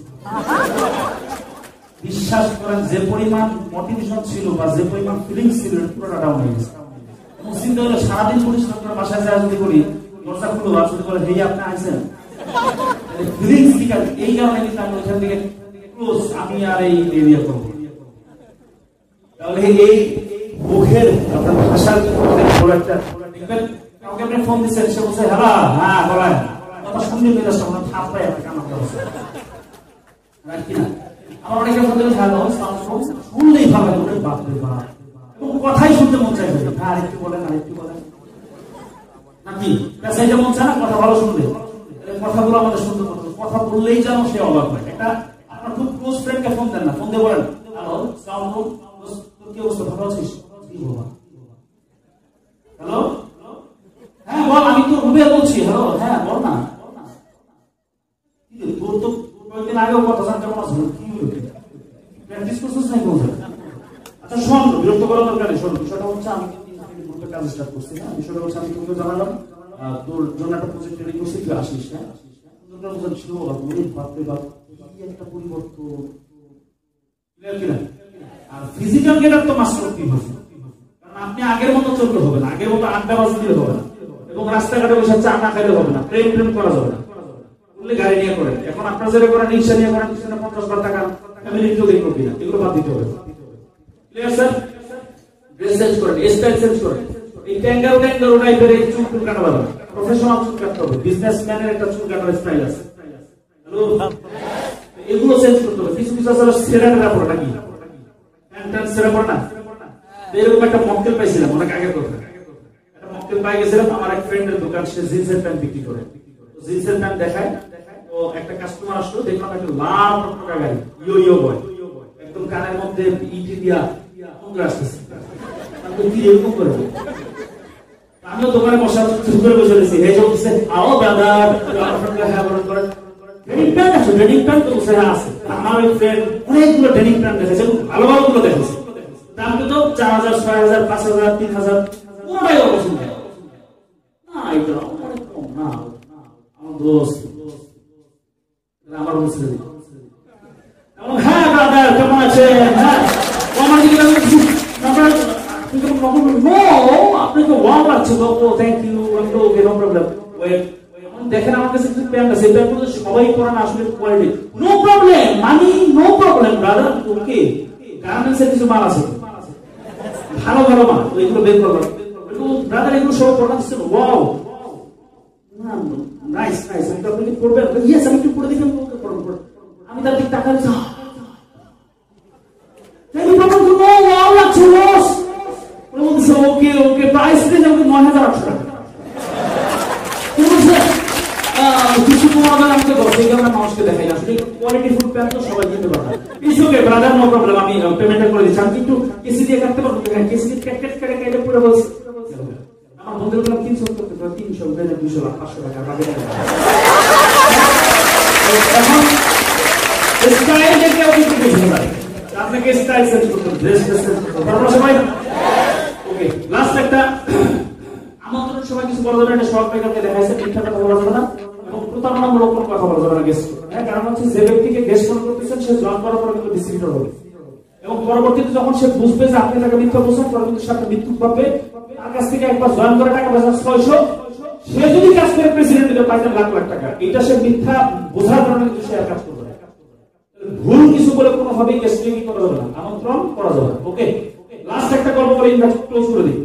বিশ্বাস করেন যে পরিমাণ মোটিভেশন ছিল বা যে পরিমাণ ফিলিংস ছিল পুরোটা ডাউন হয়ে গেছে। এবং চিন্তা হলো সারাদিন পরিশ্রম করে বাসায় যায় যদি বলি দরজা খুলো আর যদি বলে হেই আপনি আইছেন, ফিলিংস ঠিক আছে। এই কারণে কিন্তু আমি ওইখান থেকে ক্লোজ, আমি আর এই এরিয়া করবো। তাহলে এই মুখের আপনার ভাষার বড় একটা দেখবেন, কাউকে আপনি ফোন দিচ্ছেন, সে বলছে হ্যালো, হ্যাঁ বলেন, কথা শুনলে মেজাজটা মনে থাপ পায় একটা কামাতে অবস্থা রাখি না। আমার অনেকে ফোন দিলে হ্যালো শুনলেই ভালো লাগে, বাপরে বাপ, এবং কথাই শুনতে মন চাই, হ্যাঁ আরেকটু বলেন, আরেকটু বলেন, নাকি মেসেজে মন চায় না, কথা ভালো শুনলে। কথাগুলো আমাদের শুনতে মতো, কথা বললেই যেন সে অবাক হয়। একটা আপনার খুব ক্লোজ ফ্রেন্ডকে ফোন দেন না, ফোন দিয়ে বলেন হ্যালো আসসালামু আলাইকুম, তোর কি অবস্থা, ভালো আছিস? হ্যালো, হ্যাঁ বল, আমি তো রুবে বলছি। হ্যালো, হ্যাঁ বল না, তোর তো কয়েকদিন আগেও কথা জানতে কেমন আছে, কি প্র্যাকটিস করছিস নাই বলছে। আচ্ছা শোন, বিরক্ত করার দরকার নেই, শোন বিষয়টা হচ্ছে আমি গ্রুপে কাজ স্টার্ট করছি, হ্যাঁ বিষয়টা হচ্ছে আমি তোকে জানালাম তোর জন্য একটা প্রজেক্ট রেডি করছি, তুই আসিস। হ্যাঁ ছিল বাপরে বাপ, কি একটা পরিবর্তন, ক্লিয়ার কিনা? আর ফিজিক্যাল গেটআপ তো মাস্টার করতেই হবে, কারণ আপনি আগের মতো চলতে হবে না, আগের মতো আড্ডা বাজি দিলে হবে না, এবং রাস্তাঘাটে বসে চা না খাইলে হবে না, প্রেম করা যাবে না, করলে গাড়ি নিয়ে করেন। এখন আপনার যেটা করেন রিক্সা নিয়ে করেন, পিছনে 50,000 টাকা ফ্যামিলি কেউ দেখবো কিনা, এগুলো বাদ দিতে হবে। Clear sir? ড্রেস চেঞ্জ করেন, স্টাইল চেঞ্জ করেন, এই ট্যাঙ্গারো টাইপের এই চুল কাটা যাবে না, প্রফেশনাল চুল কাটতে হবে, বিজনেসম্যানের একটা চুল কাটার স্টাইল আছে। হ্যালো, এগুলো চেঞ্জ করতে হবে। কিছু কিছু আসলে সেরাটা পড়ে নাকি সেরা পড়ে না, এরকম একটা মক্কেল পাইছিলাম অনেক আগের কথা, একটা মক্কেল পাই গেছিলাম, আমার এক ফ্রেন্ডের দোকান, সে জিন্সের প্যান্ট বিক্রি করে, জিন্সের প্যান্ট দেখায়, তো একটা কাস্টমার আসলো, দেখলাম একটা লাল টকটকা গাড়ি, ইয়ো বয়, একদম কানের মধ্যে ইটি দিয়া আসতেছে, কি এরকম করে। আমিও দোকানে বসে চুপ করে বসে রয়েছি, হে চলতেছে আও দাদা, হ্যাঁ বলেন ডেনিম প্যান্ট আছে, ডেনিম প্যান্ট তো বসে আছে। আমার ওই ফ্রেন্ড অনেকগুলো ডেনিম প্যান্ট দেখেছে, ভালো ভালো গুলো দেখেছে, দাম কিন্তু 4,000, 6,000, 5,000, 3,000, কোনটাই অপছন্দ না, এটা অনেক কম না, আমার দোস্ত আমার বলছে হ্যাঁ দাদা কেমন আছেন, হ্যাঁ আমার দিকে আপনাকে ওয়াও লাগছে, thank you, no problem, wait দেখেন আমার কাছে কিছু প্যান্ট আছে, এটা কিন্তু সবাই পরে না, আসলে quality no problem, money no problem brother, okay গার্মেন্টসের কিছু মাল আছে ভালো ভালো মাল, ওইগুলো বের করবেন ব্রাদার, এগুলো সব প্রোডাক্ট ছিল ওয়াও নাইস নাইস, আমি তো আপনি করবেন, ইয়েস আমি একটু পড়ে দেখলাম, আমি তার দিকে টাকা দিচ্ছি, ওয়াও লাগছে বস, বলছে ওকে ওকে, প্রাইস দিয়ে যাবে ৯,৮০০ টাকা, কিছু কমাবেন আমাকে বলছে, এই আমরা মানুষকে দেখাই না, আসলে কোয়ালিটি ফুড প্যান্ট তো সবাই কিনতে পারবে, it's okay brother, no problem, আমি পেমেন্ট করে দিচ্ছি, আমি একটু কেসি দিয়ে কাটতে পারবো, কেসি দিয়ে ক্যাট কেটে কেটে পুরো বলছে, আমার বন্ধুরা বললাম ৩০০ করতে পারো, ৩০০ ২০০ লাখ ৫০০ টাকা পাবে, এখন স্টাইল দেখে আপনি কি বুঝতে পারেন, আপনাকে স্টাইল সেট করতে হবে, ড্রেস সেট করতে হবে, তারপর সবাই ওকে। লাস্ট একটা আমন্ত্রণ সবাই কিছু বলা যাবে না, সব পাইকারকে দেখাইছে, মিথ্যা কথা বলা যাবে না এবং প্রতারণামূলক কোনো কথা বলা যাবে না গেস্ট, হ্যাঁ, কারণ হচ্ছে যে ব্যক্তিকে গেস্ট মনে করতেছেন সে জয়েন করার পর কিন্তু ডিস্ট্রিবিউটর হবে এবং পরবর্তীতে যখন সে বুঝবে যে আপনি তাকে মিথ্যা বলছেন, পরে কিন্তু সাথে মৃত্যু পাবে, তার কাছ থেকে একবার জয়েন করে টাকা পয়সা ৬০০, সে যদি কাজ করে প্রেসিডেন্ট দিতে পাইতেন লাখ লাখ টাকা, এটা সে মিথ্যা বোঝার কারণে কিন্তু সে কাজ করবে, ভুল কিছু বলে কোনোভাবেই গেস্টকে কি করা যাবে না, আমন্ত্রণ করা যাবে না, ওকে। লাস্ট একটা গল্প করে ইনভাইট ক্লোজ করে দিই,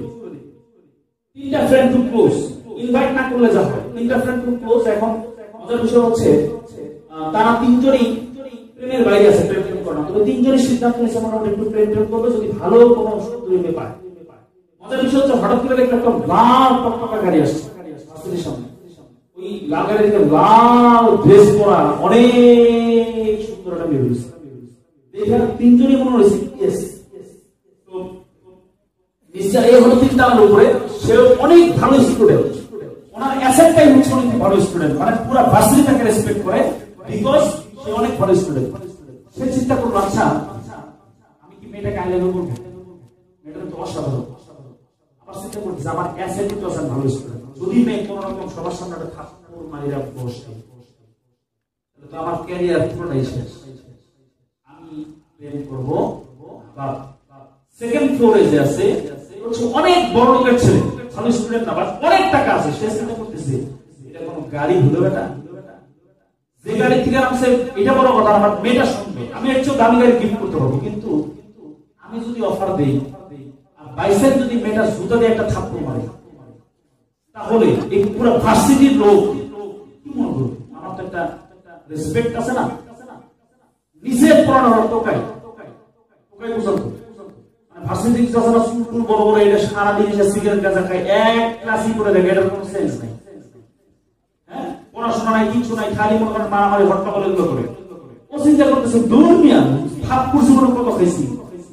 3টা ফ্রেন্ড টু ক্লোজ, ইনভাইট না করলে যা হয়, 3টা ফ্রেন্ড টু ক্লোজ। এখন মজার বিষয় হচ্ছে তারা ৩জনই প্রেমের বাইরে আছে, প্রেম করে না, তবে ৩জনই সিদ্ধান্ত নিয়েছে আমরা একটু প্রেম করবে যদি ভালো কোনো সুন্দরী পায়। মজার বিষয় হচ্ছে হঠাৎ করে দেখলে একটা লাল টকটকা গাড়ি আসছে হাসির সামনে, ওই লাল গাড়ি থেকে লাল ড্রেস পরা অনেক সুন্দর একটা মেয়ে হয়েছে, দেখে ৩জনই মনে হয়েছে ইয়েস, তো নিশ্চয় এই হলো 3টার উপরে, সে অনেক ভালো স্টুডেন্ট, ওনার অ্যাসেটটাই হচ্ছে অনেক ভালো স্টুডেন্ট, মানে পুরো ভার্সিটি তাকে রেসপেক্ট করে বিকজ সে অনেক ভালো স্টুডেন্ট। সে চিন্তা করলো আচ্ছা আমি কি মেয়েটাকে আই লাভ ইউ বলবো, মেয়েটা তো অসাধারণ, আবার চিন্তা করতেছে আমার অ্যাসেটই তো আছেন ভালো স্টুডেন্ট, যদি মেয়ে কোনো রকম সবার সামনে একটা থাপ্পড় মারিরা বসে তাহলে তো আমার ক্যারিয়ার পুরোটাই শেষ, আমি প্রেম করবো। বা সেকেন্ড ফ্লোরে যে আছে অনেক বড় লোকের ছেলে, ভালো স্টুডেন্ট না, বাট অনেক টাকা আছে, সে চিন্তা করতেছে এটা কোনো গাড়ি হলো বেটা, যে গাড়ি থেকে নামছে এটা বড় কথা, আমার মেয়েটা শুনবে, আমি একটু দামি গাড়ি গিফট করতে পারবো, কিন্তু আমি যদি অফার দিই আর বাইসাইড যদি মেয়েটা জুতা দিয়ে একটা থাপ্পড় মারে তাহলে এই পুরো ভার্সিটির লোক কি মনে করবে, আমার তো একটা রেসপেক্ট আছে না, নিজের পড়ানোর টোকাই টোকাই বুঝাবো, ভার্সিটি যখন চুল বড় বড়, এটা সারাদিন এসে সিগারেট গাঁজা খায়, এক ক্লাসই করে দেখে, এটার কোনো সেন্স নাই, হ্যাঁ, পড়াশোনা নাই কিছু নাই, খালি মনে করেন মারামারি হট্টগোল এগুলো করে, ও চিন্তা করতেছে দুনিয়া ভাব করছি মনে কত খাইছি,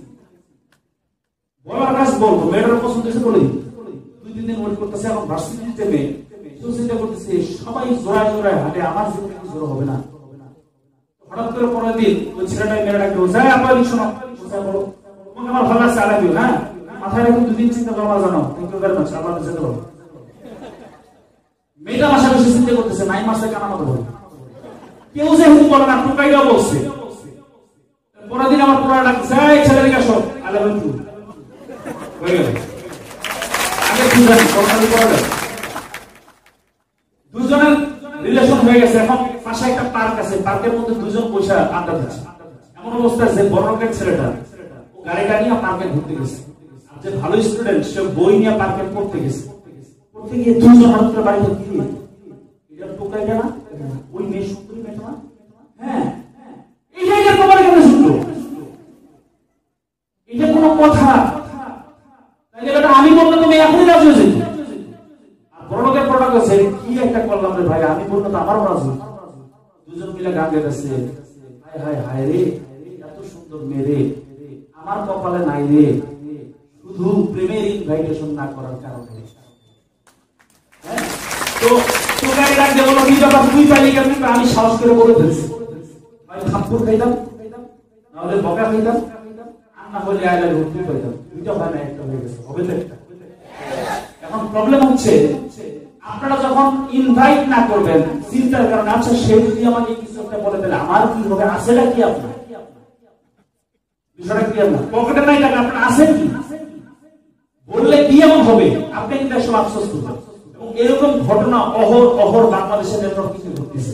বলার কাজ বলবো, মেয়েটার পছন্দ হয়েছে বলে 2-3 দিন ওয়েট করতেছে, এখন ভার্সিটিতে মেয়ে, চিন্তা করতেছে সবাই জোড়ায় জোড়ায় হাঁটে, আমার জীবনে কি জোড়া হবে না, হঠাৎ করে পরের দিন ওই ছেলেটাই মেয়েটাকে বলছে আপনার শোনো বলো আমার ভালো লাগছে, আলাদা হ্যাঁ, মাথায় রাখুন 2 দিন চিন্তা করবো জানো, থ্যাংক ইউ ভেরি মাচ, আবার যেতে পারবো। মেয়েটা মাসা বেশি চিন্তা করতেছে, 9 মাসে কানা মতো বলে, কেউ যেহেতু বলে না, টোকাইটাও বলছে, পরের দিন আমার পুরো ডাকছে ছেলে দিকে আসো, আলাদা হয়ে গেল, আগে কি জানি সরকারি করা যায়, দুজনের রিলেশন হয়ে গেছে, এখন পাশে একটা পার্ক আছে, পার্কের মধ্যে দুজন পয়সা আড্ডা দিচ্ছে, এমন অবস্থা যে বড় লোকের ছেলেটা গাড়িটা নিয়ে পার্কে ঘুরতে গেছে, যে ভালো স্টুডেন্ট সে বই নিয়ে পার্কে পড়তে গেছে, পড়তে গিয়ে দুজন হঠাৎ বাড়িতে গিয়ে এটা টোকাই না, ওই মেয়ে সুন্দরী মেয়েটা না, হ্যাঁ এইটাই তোমার কেমন সুন্দর, এটা কোনো কথা, আমি বললে তুমি এখনই রাজি হয়ে যেত, আর বড় লোকের প্রোডাক্ট আছে কি একটা করলাম রে ভাই, আমি বললে তো আমারও রাজি, দুজন মিলে গান গাইতেছে, হায় হায় হায় রে এত সুন্দর মেয়ে রে, আমার কপালে নাই রে, শুধু প্রেমের ইনভাইটেশন না করার কারণে, তো তোকাই রাখতে বলো কি ব্যাপার, তুই পাইলি কেন, আমি সাহস করে বলে ফেলছি, ভাই থাপ্পড় খাইতাম, নাহলে বকা খাইতাম, আর না হলে আই লাভ ইউ তুই পাইতাম, দুইটা হয় না একটা হয়ে গেছে, হবে তো একটা। এখন প্রবলেম হচ্ছে আপনারা যখন ইনভাইট না করবেন চিন্তার কারণে, আচ্ছা সে যদি আমাকে কিছু একটা বলে দিলে আমার কি হবে, আসেটা কি আপনার বিষয়টা ক্লিয়ার না, পকেটে নাই টাকা, আপনার আছেন কি, বললে কি এমন হবে, আপনি কিন্তু সব আফসোস করবেন, এবং এরকম ঘটনা অহর অহর বাংলাদেশের নেটওয়ার্কিং ঘটতেছে।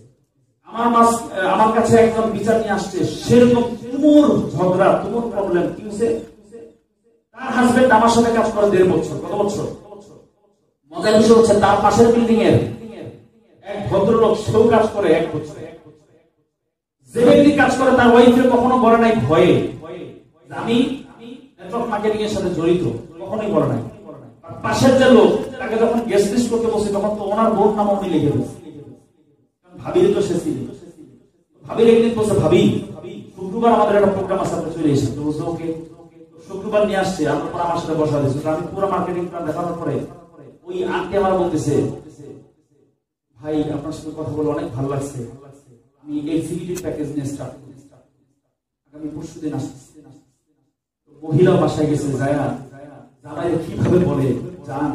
আমার কাছে একজন বিচার নিয়ে আসছে, সেরকম তুমুল ঝগড়া, তুমুল প্রবলেম। কি হয়েছে? তার হাজবেন্ড আমার সাথে কাজ করে 1.5 বছর। কত বছর? মজার বিষয় হচ্ছে তার পাশের বিল্ডিং এর এক ভদ্রলোক, সেও কাজ করে 1 বছর। যে ব্যক্তি কাজ করে তার ওয়াইফে কখনো বলে নাই ভয়ে আমি নেটওয়ার্ক মার্কেটিং এর সাথে জড়িত, কখনোই বলে নাই। পাশের যে লোক তাকে যখন গেস্ট লিস্ট করতে বসে, তখন তো ওনার বোন নাম উনি লিখে দিয়েছে। ভাবির তো সে ছিল, ভাবির একদিন বলছে, ভাবি শুক্রবার আমাদের একটা প্রোগ্রাম আছে, আপনি চলে এসেছেন। তো বলছে ওকে। শুক্রবার নিয়ে আসছে, আমার পর আমার সাথে বসা দিয়েছে। আমি পুরো মার্কেটিং প্ল্যান দেখানোর পরে ওই আন্টি আমার বলতেছে, ভাই আপনার সাথে কথা বলে অনেক ভালো লাগছে, আমি এক্সিকিউটিভ প্যাকেজ নিয়ে স্টার্ট করি, আগামী পরশুদিন আসছি। মহিলা বাসায় গেছে, জামাই কিভাবে বলে জান,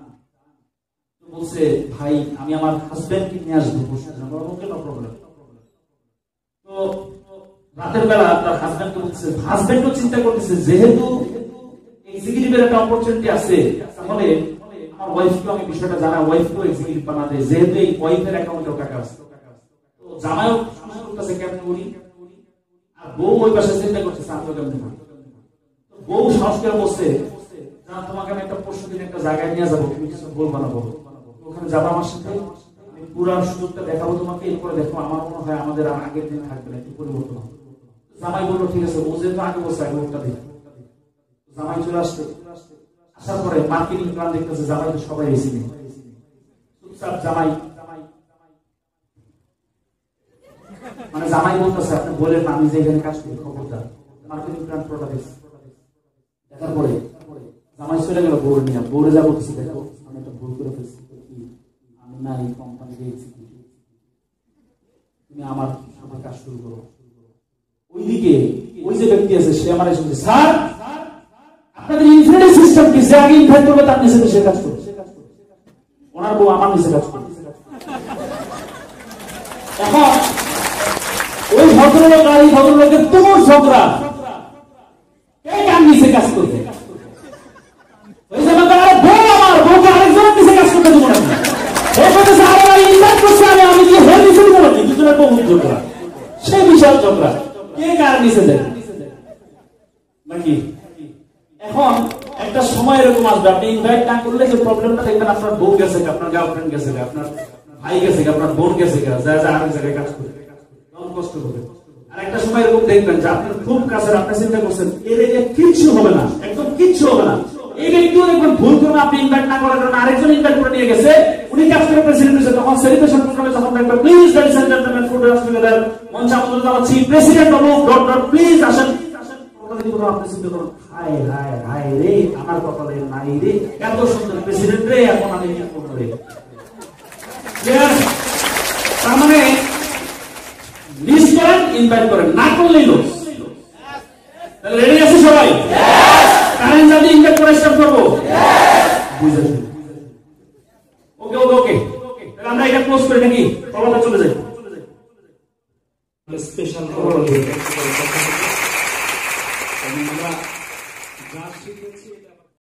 বলছে ভাই আমি আমার হাজবেন্ডকে নিয়ে আসবো পরশুদিন। প্রবলেম। তো রাতের বেলা তার হাজবেন্ডকে বলছে, হাজবেন্ডও চিন্তা করতেছে যেহেতু এক্সিকিউটিভের একটা অপরচুনিটি আছে, তাহলে আমার ওয়াইফকে আমি বিষয়টা জানা, ওয়াইফকেও এক্সিকিউটিভ বানাতে, যেহেতু এই ওয়াইফের অ্যাকাউন্টেও টাকা আছে। তো জামাইও করতেছে কেমন উনি, আর বউ ওই পাশে চিন্তা করতেছে আমি কেমন। বউ সাহস করে বলছে, তোমাকে আমি একটা পরশুদিন একটা জায়গায় নিয়ে যাবো, তুমি কিছু গোল বানাবো, ওখানে যাবো আমার সাথে, আমি পুরো সুযোগটা দেখাবো তোমাকে, এরপরে দেখো আমার মনে হয় আমাদের আর আগের দিন থাকবে না, একটু পরিবর্তন হবে। জামাই বললো ঠিক আছে, ও যেহেতু আগে বলছে আগে ওটা দিই। জামাই চলে আসছে, আসার পরে মার্কেটিং প্ল্যান দেখতেছে, জামাই তো সবাই এসে নেই, চুপচাপ জামাই মানে জামাই বলতেছে আপনি বলেন আমি যে এখানে কাজ করি খবরদার। মার্কেটিং প্ল্যান পুরোটা দেখছি, দেখার পরে জামাই চলে গেল বউরে নিয়ে। বউরে যা বলতেছে, দেখো আমি একটা ভুল করে ফেলছি, আমি না এই কোম্পানিতে এক্সিকিউটিভ, তুমি আমার সাথে কাজ শুরু করো। ওইদিকে ওই যে ব্যক্তি আছে সে আমার এসে বলছে, স্যার আপনাদের ইনফ্লুয়েন্স সিস্টেম কি, যে আগে ইনভাইট করবে তার নিচে সে কাজ করবে। ওনার বউ আমার নিচে কাজ করবে। এখন ওই ভদ্রলোক আর এই ভদ্রলোকের তুমুল ঝগড়া, কে কার নিচে কাজ করবে। ওই যে বউ আমার বউকে আরেকজনের নিচে কাজ করতে দেবো না, ইনভাইট করছে আমি দিয়ে হের নিচে দিব নাকি, দুজনের বহু ঝগড়া, সেই বিশাল ঝগড়া, কে কার নিচে দেয় নাকি। এখন একটা সময় এরকম আসবে, আপনি ইনভাইট না করলে যে প্রবলেমটা দেখবেন, আপনার বউ গেছে, আপনার গার্লফ্রেন্ড গেছে, আপনার ভাই গেছে, আপনার বোন গেছে, আরেক জায়গায় কাজ করে কষ্ট হবে। আর একটা সময় এরকম দেখবেন যে আপনার খুব কাছে, আপনি চিন্তা করছেন এর কিচ্ছু হবে না, একদম কিচ্ছু হবে না, এই ব্যক্তিও দেখবেন ভুল করে আপনি ইনভাইট না করার কারণে আরেকজন ইনভাইট করে নিয়ে গেছে, উনি কাজ করে প্রেসিডেন্ট হয়েছে। তখন সেলিব্রেশন প্রোগ্রামে যখন দেখবেন, please ladies and gentleman, food hospital মঞ্চে আমন্ত্রণ জানাচ্ছি প্রেসিডেন্ট অমুক ডট ডট, প্লিজ আসেন। আপনি চিন্তা করুন, হায় হায় হায় রে, আমার কপালে নাই রে, এত সুন্দর প্রেসিডেন্ট রে, এখন আমি কি করবো রে। তার মানে লিস্ট করেন, ইনভাইট করেন, না করলেই লোক। তাহলে রেডি আছে সবাই? কারেন্ট যদি ইনভাইট করে স্টার্ট করবো, বুঝেছেন? ওকে ওকে ওকে, তাহলে আমরা এটা ক্লোজ করে নাকি খবরটা চলে যাই। স্পেশাল খবর আমরা যা শিখেছি